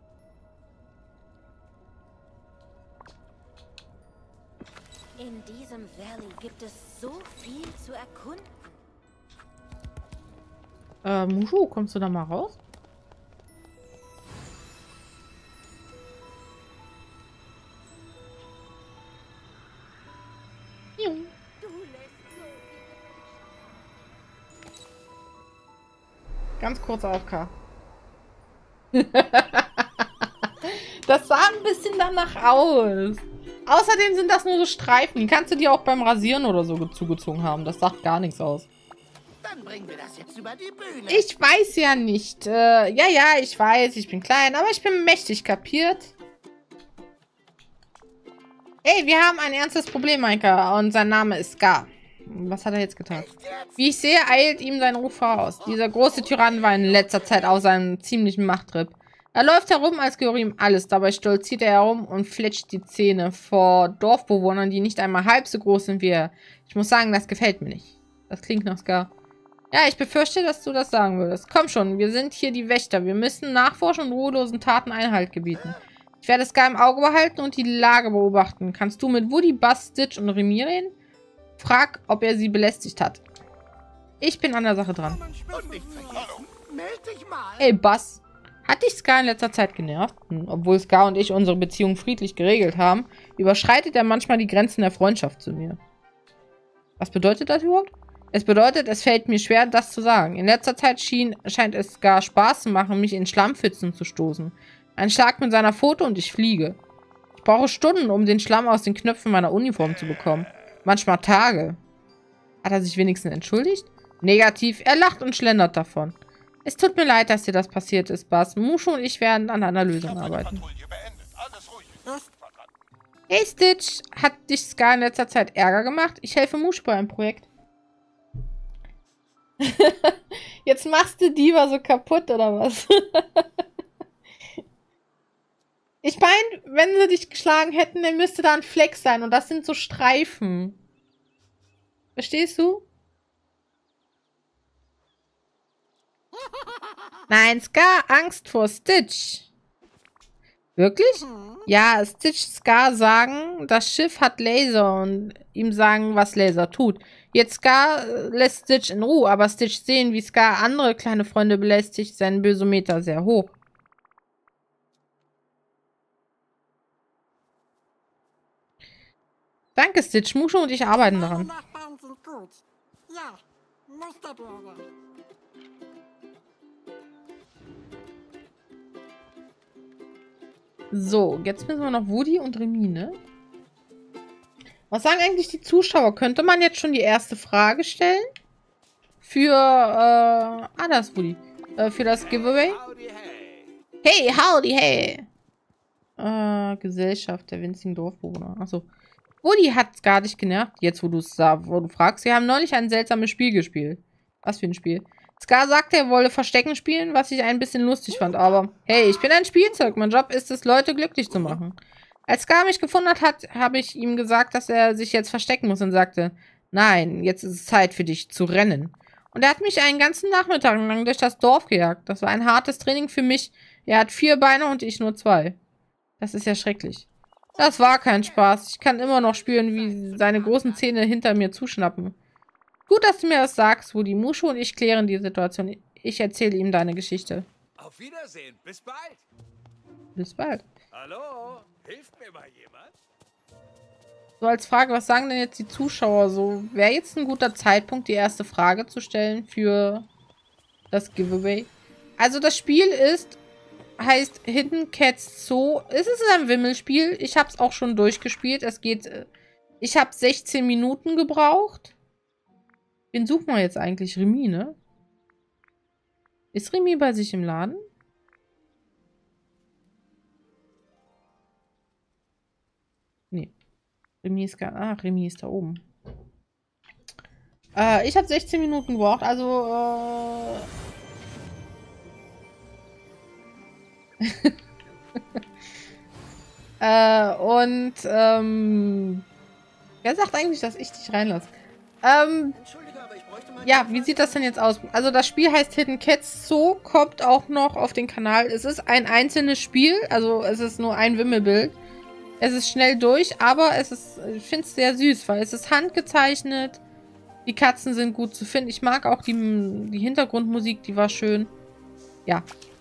In diesem Valley gibt es so viel zu erkunden. Mushu, kommst du da mal raus? Ganz kurz AFK. Das sah ein bisschen danach aus. Außerdem sind das nur so Streifen. Die kannst du dir auch beim Rasieren oder so zugezogen haben. Das sagt gar nichts aus. Dann bringen wir das jetzt über die Bühne. Ich weiß ja nicht. Ja, ich weiß, ich bin klein, aber ich bin mächtig, kapiert? Ey, wir haben ein ernstes Problem, Maika. Und sein Name ist Scar. Was hat er jetzt getan? Wie ich sehe, eilt ihm sein Ruf voraus. Dieser große Tyrann war in letzter Zeit auf seinem ziemlichen Machttrip. Er läuft herum, als gehöre ihm alles. Dabei stolziert er herum und fletscht die Zähne vor Dorfbewohnern, die nicht einmal halb so groß sind wie er. Ich muss sagen, das gefällt mir nicht. Das klingt nach Scar. Ja, ich befürchte, dass du das sagen würdest. Komm schon, wir sind hier die Wächter. Wir müssen nachforschen und ruhelosen Taten Einhalt gebieten. Ich werde Scar im Auge behalten und die Lage beobachten. Kannst du mit Woody, Buzz, Stitch und Remy reden? Frag, ob er sie belästigt hat. Ich bin an der Sache dran. Und nicht vergessen, meld dich mal. Ey, Buzz. Hat dich Scar in letzter Zeit genervt? Obwohl Scar und ich unsere Beziehung friedlich geregelt haben, überschreitet er manchmal die Grenzen der Freundschaft zu mir. Was bedeutet das überhaupt? Es bedeutet, es fällt mir schwer, das zu sagen. In letzter Zeit scheint es Scar Spaß zu machen, mich in Schlammpfützen zu stoßen. Ein Schlag mit seiner Pfote und ich fliege. Ich brauche Stunden, um den Schlamm aus den Knöpfen meiner Uniform zu bekommen. Manchmal Tage. Hat er sich wenigstens entschuldigt? Negativ, er lacht und schlendert davon. Es tut mir leid, dass dir das passiert ist, Buzz. Mushu und ich werden an einer Lösung arbeiten. Hey Stitch, hat dich Scar in letzter Zeit Ärger gemacht? Ich helfe Mushu bei einem Projekt. Jetzt machst du Diva so kaputt, oder was? Ich meine, wenn sie dich geschlagen hätten, dann müsste da ein Fleck sein. Und das sind so Streifen. Verstehst du? Nein, Scar, Angst vor Stitch. Wirklich? Ja, Stitch Scar sagen, das Schiff hat Laser und ihm sagen, was Laser tut. Jetzt Scar lässt Stitch in Ruhe, aber Stitch sehen, wie Scar andere kleine Freunde belästigt, sein Bösometer sehr hoch. Danke, Stitch. Mushu und ich arbeiten daran. Nachbarn sind gut. Ja, Musterbürger. So, jetzt müssen wir noch Woody und Remy, ne? Was sagen eigentlich die Zuschauer? Könnte man jetzt schon die erste Frage stellen? Für, da ist Woody. Für das Giveaway? Hey, howdy, hey! Gesellschaft der winzigen Dorfbewohner. Achso. Woody hat's gar nicht genervt, jetzt wo du fragst. Sie haben neulich ein seltsames Spiel gespielt. Was für ein Spiel? Scar sagte, er wolle Verstecken spielen, was ich ein bisschen lustig fand, aber hey, ich bin ein Spielzeug. Mein Job ist es, Leute glücklich zu machen. Als Scar mich gefunden hat, habe ich ihm gesagt, dass er sich jetzt verstecken muss und sagte, nein, jetzt ist es Zeit für dich zu rennen. Und er hat mich einen ganzen Nachmittag lang durch das Dorf gejagt. Das war ein hartes Training für mich. Er hat 4 Beine und ich nur 2. Das ist ja schrecklich. Das war kein Spaß. Ich kann immer noch spüren, wie seine großen Zähne hinter mir zuschnappen. Gut, dass du mir das sagst, Woody. Mushu und ich klären die Situation. Ich erzähle ihm deine Geschichte. Auf Wiedersehen. Bis bald. Bis bald. Hallo? Hilft mir mal jemand? So als Frage, was sagen denn jetzt die Zuschauer so? Wäre jetzt ein guter Zeitpunkt, die erste Frage zu stellen für das Giveaway? Also das Spiel heißt Hidden Cats Zoo. Es ist ein Wimmelspiel. Ich habe es auch schon durchgespielt. Ich habe 16 Minuten gebraucht. Wen suchen wir jetzt eigentlich? Remy, ne? Ist Remy bei sich im Laden? Nee. Remy ist Remy ist da oben. Ich habe 16 Minuten gebraucht, also wer sagt eigentlich, dass ich dich reinlasse? Ja, wie sieht das denn jetzt aus? Also das Spiel heißt Hidden Cats Zoo, kommt auch noch auf den Kanal. Es ist ein einzelnes Spiel, also es ist nur ein Wimmelbild. Es ist schnell durch, aber ich finde es sehr süß, weil es ist handgezeichnet. Die Katzen sind gut zu finden. Ich mag auch die Hintergrundmusik, die war schön. Ja.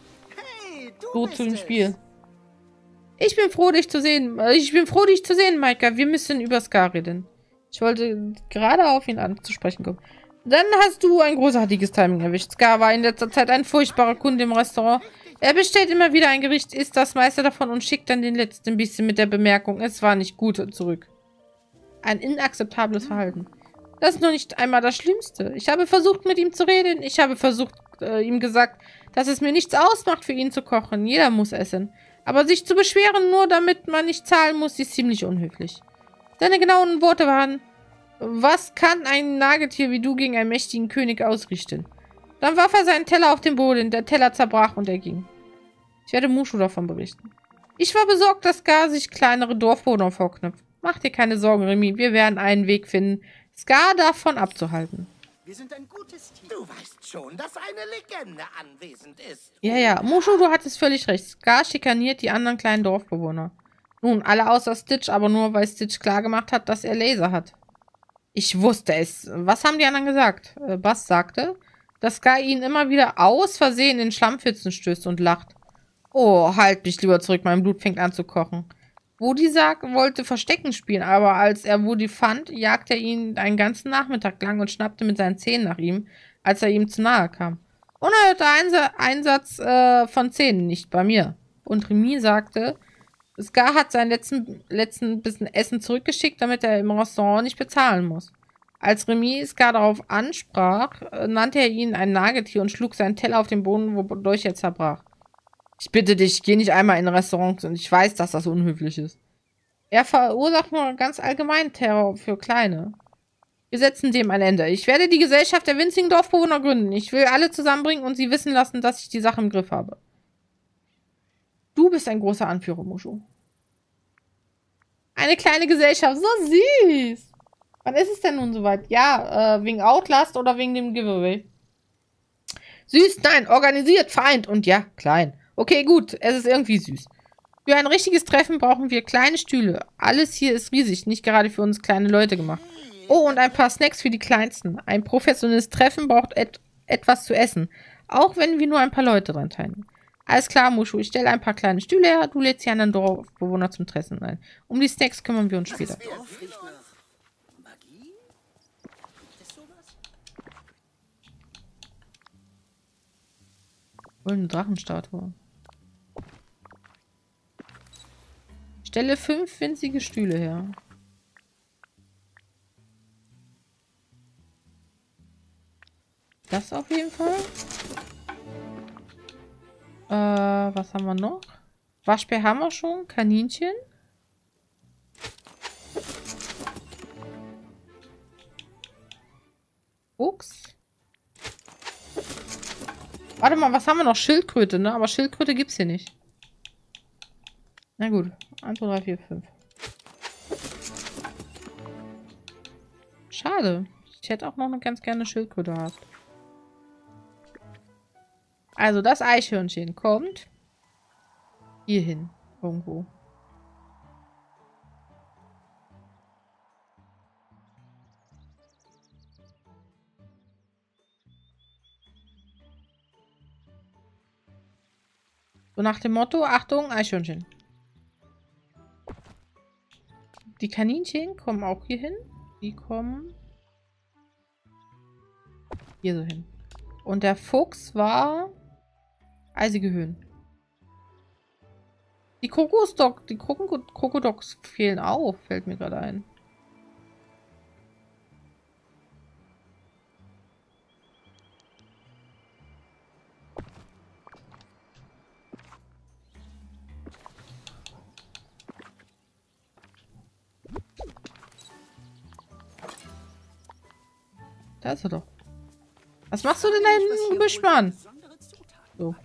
So zu dem Spiel. Ich bin froh, dich zu sehen. Maika. Wir müssen über Scar reden. Ich wollte gerade auf ihn anzusprechen kommen. Dann hast du ein großartiges Timing erwischt. Scar war in letzter Zeit ein furchtbarer Kunde im Restaurant. Er bestellt immer wieder ein Gericht, isst das meiste davon und schickt dann den letzten bisschen mit der Bemerkung, es war nicht gut, zurück. Ein inakzeptables Verhalten. Das ist noch nicht einmal das Schlimmste. Ich habe versucht, mit ihm zu reden. Ich habe versucht, ihm gesagt, dass es mir nichts ausmacht, für ihn zu kochen. Jeder muss essen. Aber sich zu beschweren, nur damit man nicht zahlen muss, ist ziemlich unhöflich. Seine genauen Worte waren, was kann ein Nagetier wie du gegen einen mächtigen König ausrichten? Dann warf er seinen Teller auf den Boden, der Teller zerbrach und er ging. Ich werde Mushu davon berichten. Ich war besorgt, dass Scar sich kleinere Dorfbewohner vorknüpft. Mach dir keine Sorgen, Remy, wir werden einen Weg finden, Scar davon abzuhalten. Wir sind ein gutes Team. Du weißt schon, dass eine Legende anwesend ist. Ja, Mushu, du hattest völlig recht. Scar schikaniert die anderen kleinen Dorfbewohner. Nun, alle außer Stitch, aber nur, weil Stitch klargemacht hat, dass er Laser hat. Ich wusste es. Was haben die anderen gesagt? Bass sagte, dass Scar ihn immer wieder aus Versehen in Schlammpfützen stößt und lacht. Oh, halt mich lieber zurück, mein Blut fängt an zu kochen. Woody wollte Verstecken spielen, aber als er Woody fand, jagte er ihn einen ganzen Nachmittag lang und schnappte mit seinen Zähnen nach ihm, als er ihm zu nahe kam. Unerhörter Einsatz von Zähnen, nicht bei mir. Und Remy sagte, Scar hat seinen letzten bisschen Essen zurückgeschickt, damit er im Restaurant nicht bezahlen muss. Als Remy Scar darauf ansprach, nannte er ihn ein Nagetier und schlug seinen Teller auf den Boden, wodurch er zerbrach. Ich bitte dich, geh nicht einmal in Restaurants und ich weiß, dass das unhöflich ist. Er verursacht nur ganz allgemein Terror für Kleine. Wir setzen dem ein Ende. Ich werde die Gesellschaft der winzigen Dorfbewohner gründen. Ich will alle zusammenbringen und sie wissen lassen, dass ich die Sache im Griff habe. Du bist ein großer Anführer, Mushu. Eine kleine Gesellschaft. So süß. Wann ist es denn nun soweit? Ja, wegen Outlast oder wegen dem Giveaway? Süß, nein, organisiert, vereint und ja, klein. Okay, gut, es ist irgendwie süß. Für ein richtiges Treffen brauchen wir kleine Stühle. Alles hier ist riesig, nicht gerade für uns kleine Leute gemacht. Oh, und ein paar Snacks für die Kleinsten. Ein professionelles Treffen braucht etwas zu essen. Auch wenn wir nur ein paar Leute dran teilnehmen. Alles klar, Mushu. Ich stelle ein paar kleine Stühle her. Du lädst die anderen Dorfbewohner zum Treffen ein. Um die Snacks kümmern wir uns später. Wohl eine Drachenstatue. Stelle 5 winzige Stühle her. Das auf jeden Fall. Was haben wir noch? Waschbär haben wir schon. Kaninchen. Fuchs. Warte mal, was haben wir noch? Schildkröte, ne? Aber Schildkröte gibt's hier nicht. Na gut. 1, 2, 3, 4, 5. Schade. Ich hätte auch noch eine ganz gerne Schildkröte gehabt. Also das Eichhörnchen kommt hier hin. Irgendwo. So nach dem Motto, Achtung, Eichhörnchen. Die Kaninchen kommen auch hier hin. Die kommen hier so hin. Und der Fuchs war eisige Höhen. Die Krokodoks fehlen auch, fällt mir gerade ein. Da ist er doch. Was machst du denn da hinten im Gebüsch, Mann? So.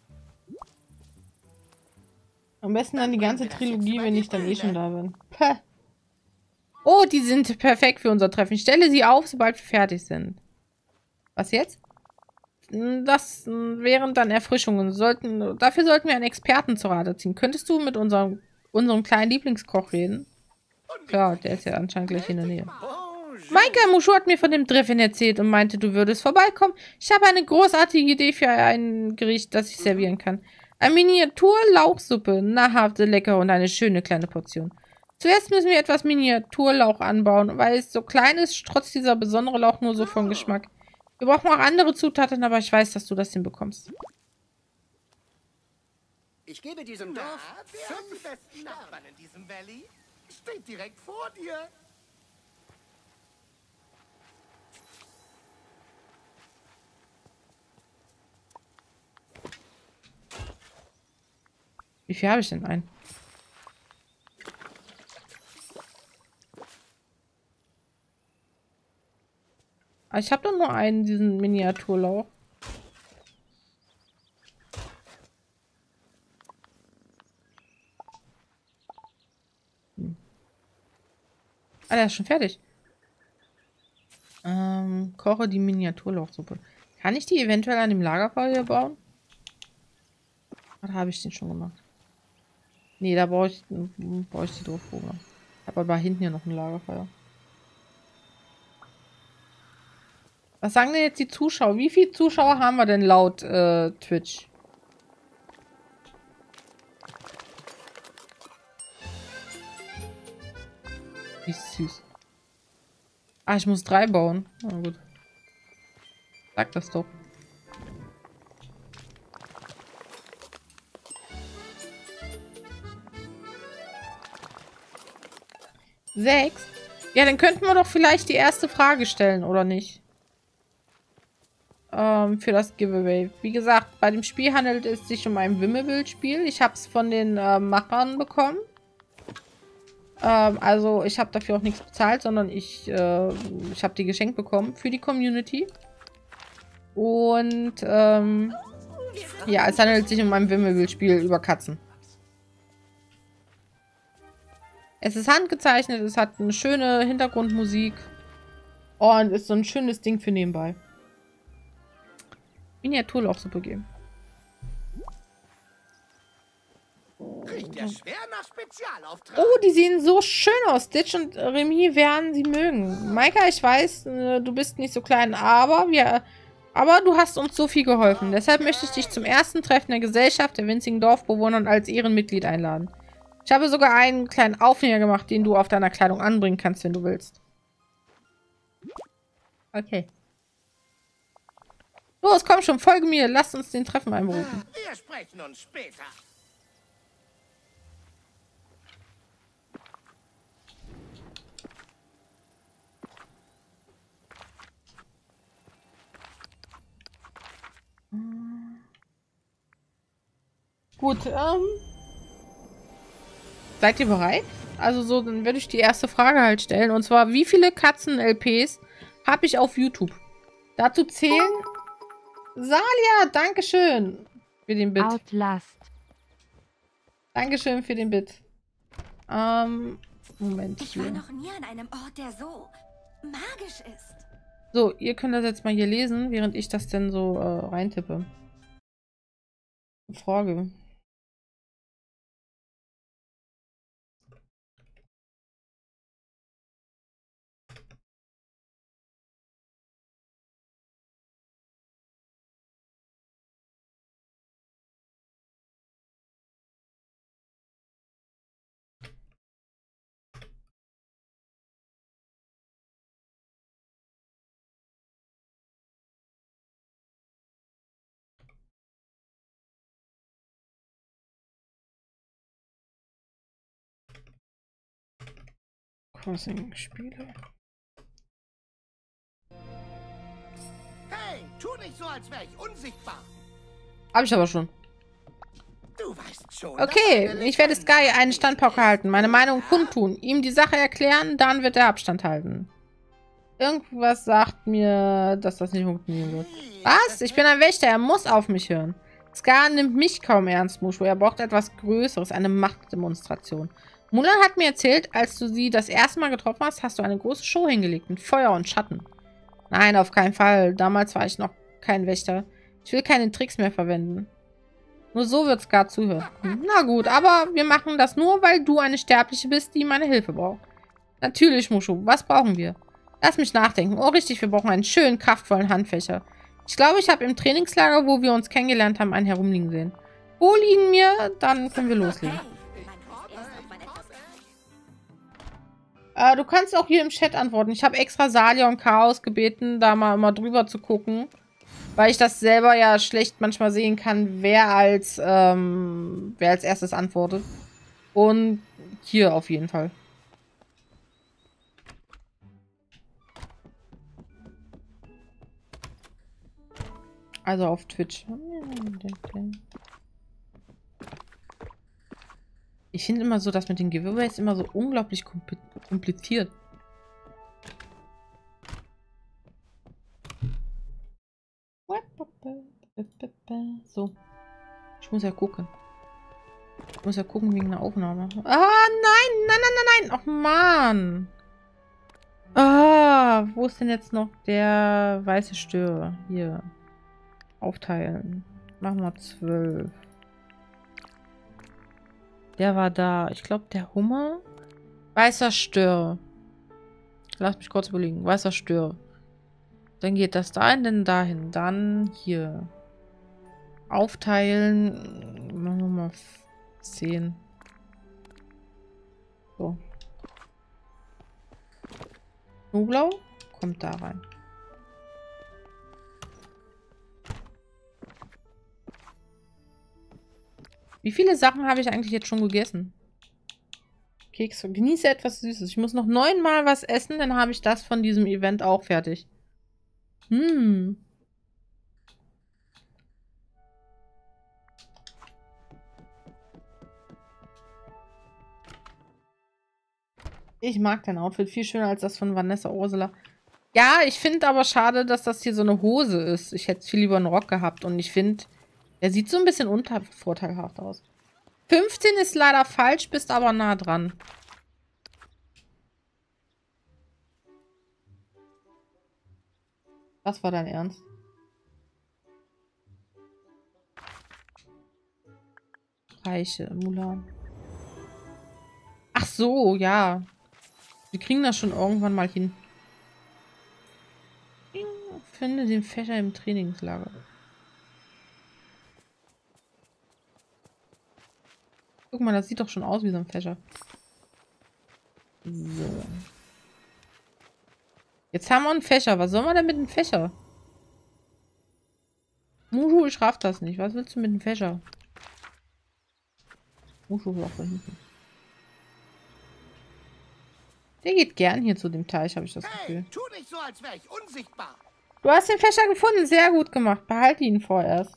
Am besten dann die ganze Trilogie, wenn ich dann eh schon da bin. Päh. Oh, die sind perfekt für unser Treffen. Ich stelle sie auf, sobald wir fertig sind. Was jetzt? Das wären dann Erfrischungen. Dafür sollten wir einen Experten zu Rate ziehen. Könntest du mit unserem kleinen Lieblingskoch reden? Klar, der ist ja anscheinend gleich in der Nähe. Maika Mushu hat mir von dem Treffen erzählt und meinte, du würdest vorbeikommen. Ich habe eine großartige Idee für ein Gericht, das ich servieren kann. Eine Miniatur-Lauchsuppe, nahrhafte, lecker und eine schöne kleine Portion. Zuerst müssen wir etwas Miniaturlauch anbauen, weil es so klein ist, trotz dieser besondere Lauch nur so von Geschmack. Wir brauchen auch andere Zutaten, aber ich weiß, dass du das hinbekommst. Ich gebe diesem Dorf 5 besten Nachbarn in diesem Valley. Steht direkt vor dir. Wie viel habe ich denn ein? Ich habe doch nur einen, diesen Miniaturlauch. Ah, der ist schon fertig. Koche die Miniaturlauchsuppe. Kann ich die eventuell an dem Lagerfeuer bauen? Oder habe ich den schon gemacht? Nee, da brauche ich die Dorfbewohner. Ich habe aber hinten ja noch ein Lagerfeuer. Was sagen denn jetzt die Zuschauer? Wie viele Zuschauer haben wir denn laut Twitch? Wie süß. Ah, ich muss 3 bauen. Na gut. Sag das doch. Sechs? Ja, dann könnten wir doch vielleicht die erste Frage stellen, oder nicht? Für das Giveaway. Wie gesagt, bei dem Spiel handelt es sich um ein Wimmelbildspiel. Ich habe es von den Machern bekommen. Also ich habe dafür auch nichts bezahlt, sondern ich habe die geschenkt bekommen für die Community. Und ja, es handelt sich um ein Wimmelbildspiel über Katzen. Es ist handgezeichnet, es hat eine schöne Hintergrundmusik und ist so ein schönes Ding für nebenbei. Miniaturlaufsuppe geben. Riecht ja schwer nach Spezialauftrag. Oh, die sehen so schön aus. Stitch und Remy werden sie mögen. Maika, ich weiß, du bist nicht so klein, aber du hast uns so viel geholfen. Deshalb möchte ich dich zum ersten Treffen der Gesellschaft der winzigen Dorfbewohner als Ehrenmitglied einladen. Ich habe sogar einen kleinen Aufnäher gemacht, den du auf deiner Kleidung anbringen kannst, wenn du willst. Okay. Los, komm schon, folge mir. Lass uns den Treffen einberufen. Wir sprechen uns später. Gut, seid ihr bereit? Also so, dann werde ich die erste Frage halt stellen. Und zwar, wie viele Katzen-LPs habe ich auf YouTube? Dazu zählen... Salia, dankeschön für den Bit. Outlast. Dankeschön für den Bit. Moment. Ich war noch nie an einem Ort, der so magisch ist. So, ihr könnt das jetzt mal hier lesen, während ich das denn so reintippe. Frage. Crossing-Spiele. Hey, tu nicht so, als wäre ich unsichtbar. Hab ich aber schon. Du weißt schon. Okay, ich werde Sky einen Standpauke halten, meine Meinung kundtun, ihm die Sache erklären, dann wird er Abstand halten. Irgendwas sagt mir, dass das nicht funktionieren wird. Was? Ich bin ein Wächter, er muss auf mich hören. Scar nimmt mich kaum ernst, Mushu. Er braucht etwas Größeres, eine Machtdemonstration. Mulan hat mir erzählt, als du sie das erste Mal getroffen hast, hast du eine große Show hingelegt mit Feuer und Schatten. Nein, auf keinen Fall. Damals war ich noch kein Wächter. Ich will keine Tricks mehr verwenden. Nur so wird Scar zuhören. Na gut, aber wir machen das nur, weil du eine Sterbliche bist, die meine Hilfe braucht. Natürlich, Mushu. Was brauchen wir? Lass mich nachdenken. Oh, richtig, wir brauchen einen schönen, kraftvollen Handfächer. Ich glaube, ich habe im Trainingslager, wo wir uns kennengelernt haben, einen herumliegen sehen. Hol ihn mir, dann können wir loslegen. Du kannst auch hier im Chat antworten. Ich habe extra Salia und Chaos gebeten, da mal drüber zu gucken. Weil ich das selber ja schlecht manchmal sehen kann, wer als erstes antwortet. Und hier auf jeden Fall. Also auf Twitch. Ich finde immer so, dass mit den Giveaways immer so unglaublich kompliziert. So. Ich muss ja gucken. Ich muss ja gucken wegen der Aufnahme. Ah, nein! Nein, nein, nein, nein! Ach, Mann! Ah, wo ist denn jetzt noch der weiße Stör? Hier. Aufteilen. Machen wir 12. Der war da. Ich glaube, der Hummer. Weißer Stör. Lass mich kurz überlegen. Weißer Stör. Dann geht das dahin, dann dahin. Dann hier. Aufteilen. Machen wir mal 10. So. Knoblauch kommt da rein. Wie viele Sachen habe ich eigentlich jetzt schon gegessen? Kekse. Genieße etwas Süßes. Ich muss noch 9-mal was essen, dann habe ich das von diesem Event auch fertig. Ich mag dein Outfit viel schöner als das von Vanessa Ursula. Ja, ich finde aber schade, dass das hier so eine Hose ist. Ich hätte viel lieber einen Rock gehabt. Und ich finde, der sieht so ein bisschen vorteilhaft aus. 15 ist leider falsch, bist aber nah dran. Was war dein Ernst? Reiche, Mulan. Ach so, ja. Wir kriegen das schon irgendwann mal hin. Finde den Fächer im Trainingslager. Guck mal, das sieht doch schon aus wie so ein Fächer. So. Jetzt haben wir einen Fächer. Was soll man denn mit einem Fächer? Mushu, ich raff das nicht. Was willst du mit einem Fächer? Mushu ist auch da hinten. Der geht gern hier zu dem Teich, habe ich das Gefühl. Hey, tu nicht so, als wäre ich unsichtbar. Du hast den Fächer gefunden. Sehr gut gemacht. Behalte ihn vorerst.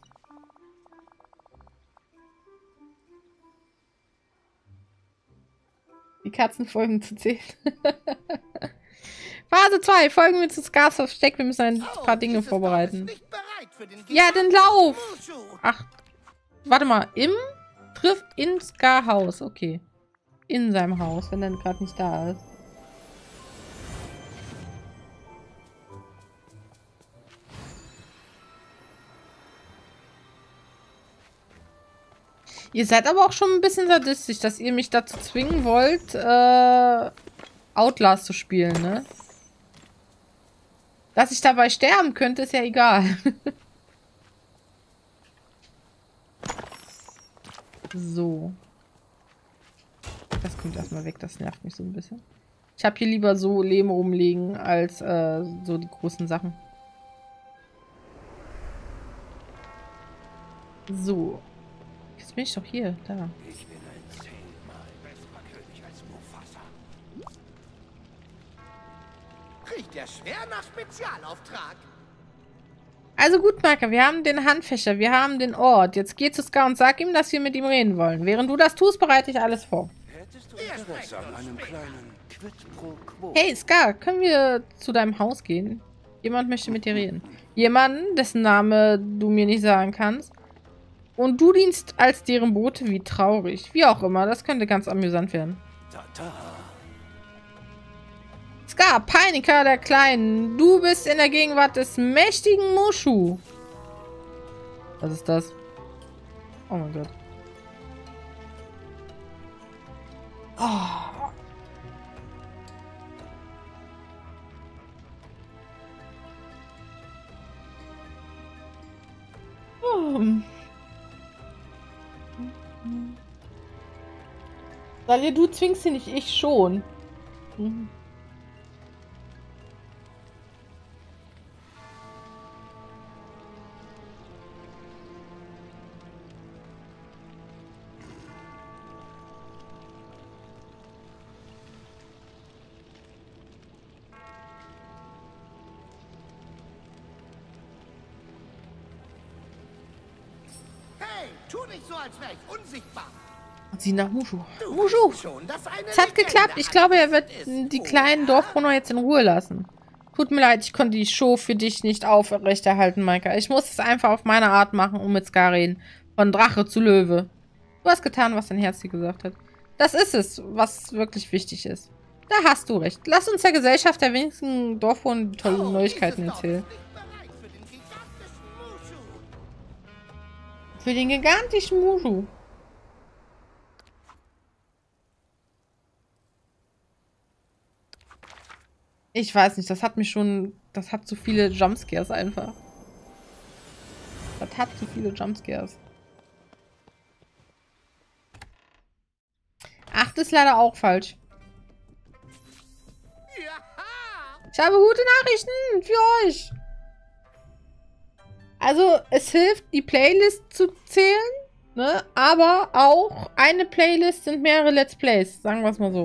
Die Katzen folgen zu 10. Phase 2. Folgen wir zu Skars Versteck. Wir müssen ein paar Dinge vorbereiten. Ja, dann lauf! Ach, warte mal. Trifft in Scar Haus. Okay. In seinem Haus, wenn er gerade nicht da ist. Ihr seid aber auch schon ein bisschen sadistisch, dass ihr mich dazu zwingen wollt, Outlast zu spielen, ne? Dass ich dabei sterben könnte, ist ja egal. So. Das kommt erstmal weg, das nervt mich so ein bisschen. Ich habe hier lieber so Leben rumliegen, als so die großen Sachen. So. Jetzt bin ich doch hier, da. Ich bin ein 10-mal besserer König als Mufasa. Riecht ja schwer nach Spezialauftrag. Also gut, Marker, wir haben den Handfächer, wir haben den Ort. Jetzt geh zu Scar und sag ihm, dass wir mit ihm reden wollen. Während du das tust, bereite ich alles vor. Hättest du Interesse an einem kleinen Quid pro Quo? Hey, Scar, können wir zu deinem Haus gehen? Jemand möchte mit dir reden. Jemanden, dessen Name du mir nicht sagen kannst. Und du dienst als deren Bote, wie traurig. Wie auch immer, das könnte ganz amüsant werden. Tata. Scar, Peiniger der Kleinen. Du bist in der Gegenwart des mächtigen Mushu. Was ist das? Oh mein Gott. Oh. Dalia, du zwingst sie nicht, ich schon. Mhm. Hey, tu nicht so, als wäre ich unsichtbar. Und sie nach Mushu. Du Mushu! weißt schon, dass eine Es hat Legende geklappt. Ich glaube, er wird ist, die oder? kleinen Dorfbewohner jetzt in Ruhe lassen. Tut mir leid, ich konnte die Show für dich nicht aufrechterhalten, Maika. Ich muss es einfach auf meine Art machen, um mit Scar reden. Von Drache zu Löwe. Du hast getan, was dein Herz dir gesagt hat. Das ist es, was wirklich wichtig ist. Da hast du recht. Lass uns der Gesellschaft der wenigsten Dorfbewohner die tollen Neuigkeiten erzählen. Für den gigantischen Mushu. Ich weiß nicht, das hat mich schon... Das hat zu viele Jumpscares einfach. Das hat zu viele Jumpscares. 8 ist leider auch falsch. Ich habe gute Nachrichten für euch. Also, es hilft, die Playlist zu zählen, ne? Aber auch eine Playlist sind mehrere Let's Plays, sagen wir es mal so.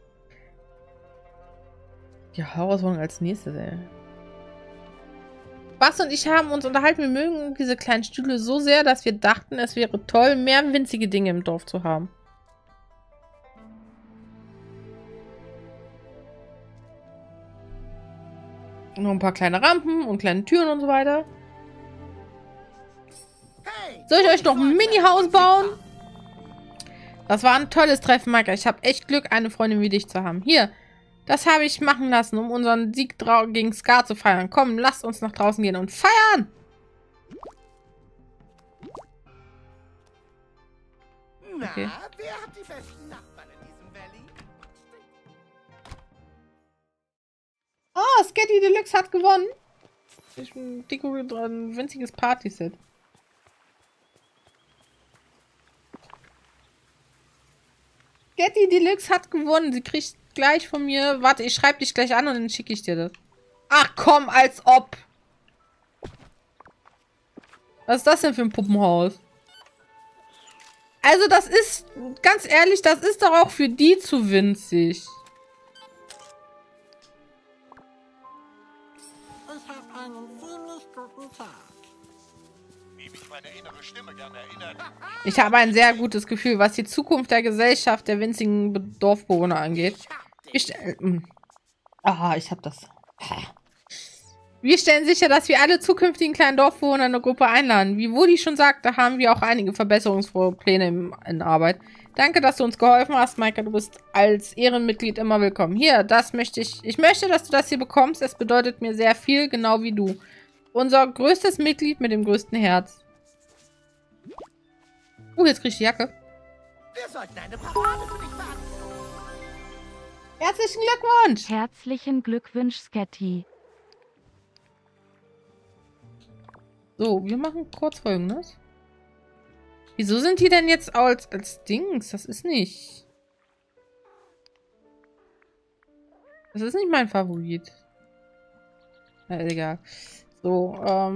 Die Herausforderung als nächstes, ey. Bas und ich haben uns unterhalten, wir mögen diese kleinen Stühle so sehr, dass wir dachten, es wäre toll, mehr winzige Dinge im Dorf zu haben. Noch ein paar kleine Rampen und kleine Türen und so weiter. Hey, Soll ich euch noch ein Mini-Haus bauen? Das war ein tolles Treffen, Maika. Ich habe echt Glück, eine Freundin wie dich zu haben. Hier, das habe ich machen lassen, um unseren Sieg gegen Scar zu feiern. Komm, lasst uns nach draußen gehen und feiern! Na, Okay. wer hat die besten Nachbarn in diesem Valley? Oh, Sketty Deluxe hat gewonnen. Ein winziges Partyset. Sketty Deluxe hat gewonnen. Sie kriegt gleich von mir... Warte, ich schreibe dich gleich an und dann schicke ich dir das. Ach komm, als ob. Was ist das denn für ein Puppenhaus? Also das ist... Ganz ehrlich, das ist doch auch für die zu winzig. Ich habe einen ziemlich guten Tag. Wie mich meine innere Stimme gerne erinnert. Ich habe ein sehr gutes Gefühl, was die Zukunft der Gesellschaft der winzigen Dorfbewohner angeht. Ich habe das. Wir stellen sicher, dass wir alle zukünftigen kleinen Dorfbewohner in eine Gruppe einladen. Wie Woody schon sagte, haben wir auch einige Verbesserungspläne in Arbeit. Danke, dass du uns geholfen hast, Maika. Du bist als Ehrenmitglied immer willkommen. Hier, das möchte ich. Ich möchte, dass du das hier bekommst. Es bedeutet mir sehr viel, genau wie du. Unser größtes Mitglied mit dem größten Herz. Jetzt krieg ich die Jacke. Wir sollten eine Parade für dich machen. Herzlichen Glückwunsch! Herzlichen Glückwunsch, Sketty. So, wir machen kurz Folgendes. Wieso sind die denn jetzt als Dings? Das ist nicht... Das ist nicht mein Favorit. Na, egal. So,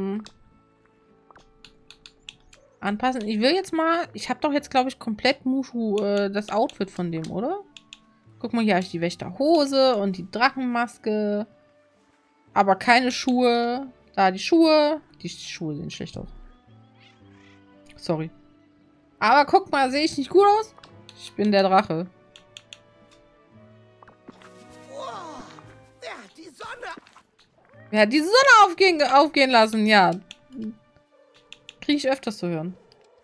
anpassen. Ich will jetzt mal... Ich habe doch jetzt, glaube ich, komplett Mushu das Outfit von dem, oder? Guck mal, hier habe ich die Wächterhose und die Drachenmaske. Aber keine Schuhe. Da die Schuhe. Die Schuhe sehen schlecht aus. Sorry. Aber guck mal, sehe ich nicht gut aus? Ich bin der Drache. Wow, wer hat die Sonne? Wer hat die Sonne aufgehen lassen? Ja. Kriege ich öfters zu hören.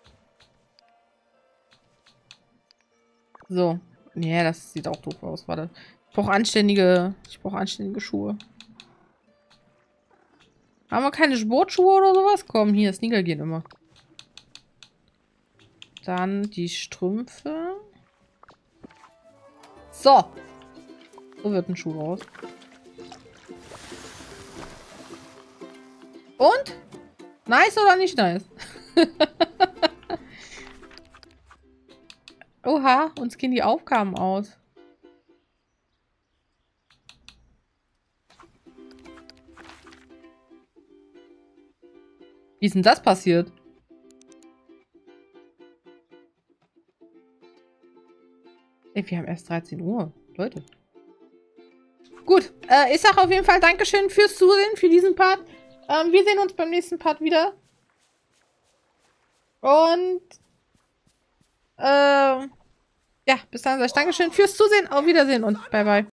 So. Nee, das sieht auch doof aus. Warte. Ich brauche anständige Schuhe. Haben wir keine Sportschuhe oder sowas? Komm, hier, Sneaker geht immer. Dann die Strümpfe. So. So wird ein Schuh raus. Und? Nice oder nicht nice? Oha, uns gehen die Aufgaben aus. Wie ist denn das passiert? Ey, wir haben erst 13 Uhr. Leute. Gut, ich sage auf jeden Fall Dankeschön fürs Zusehen, für diesen Part. Wir sehen uns beim nächsten Part wieder. Und ja, bis dann sage ich Dankeschön fürs Zusehen. Auf Wiedersehen und bye bye.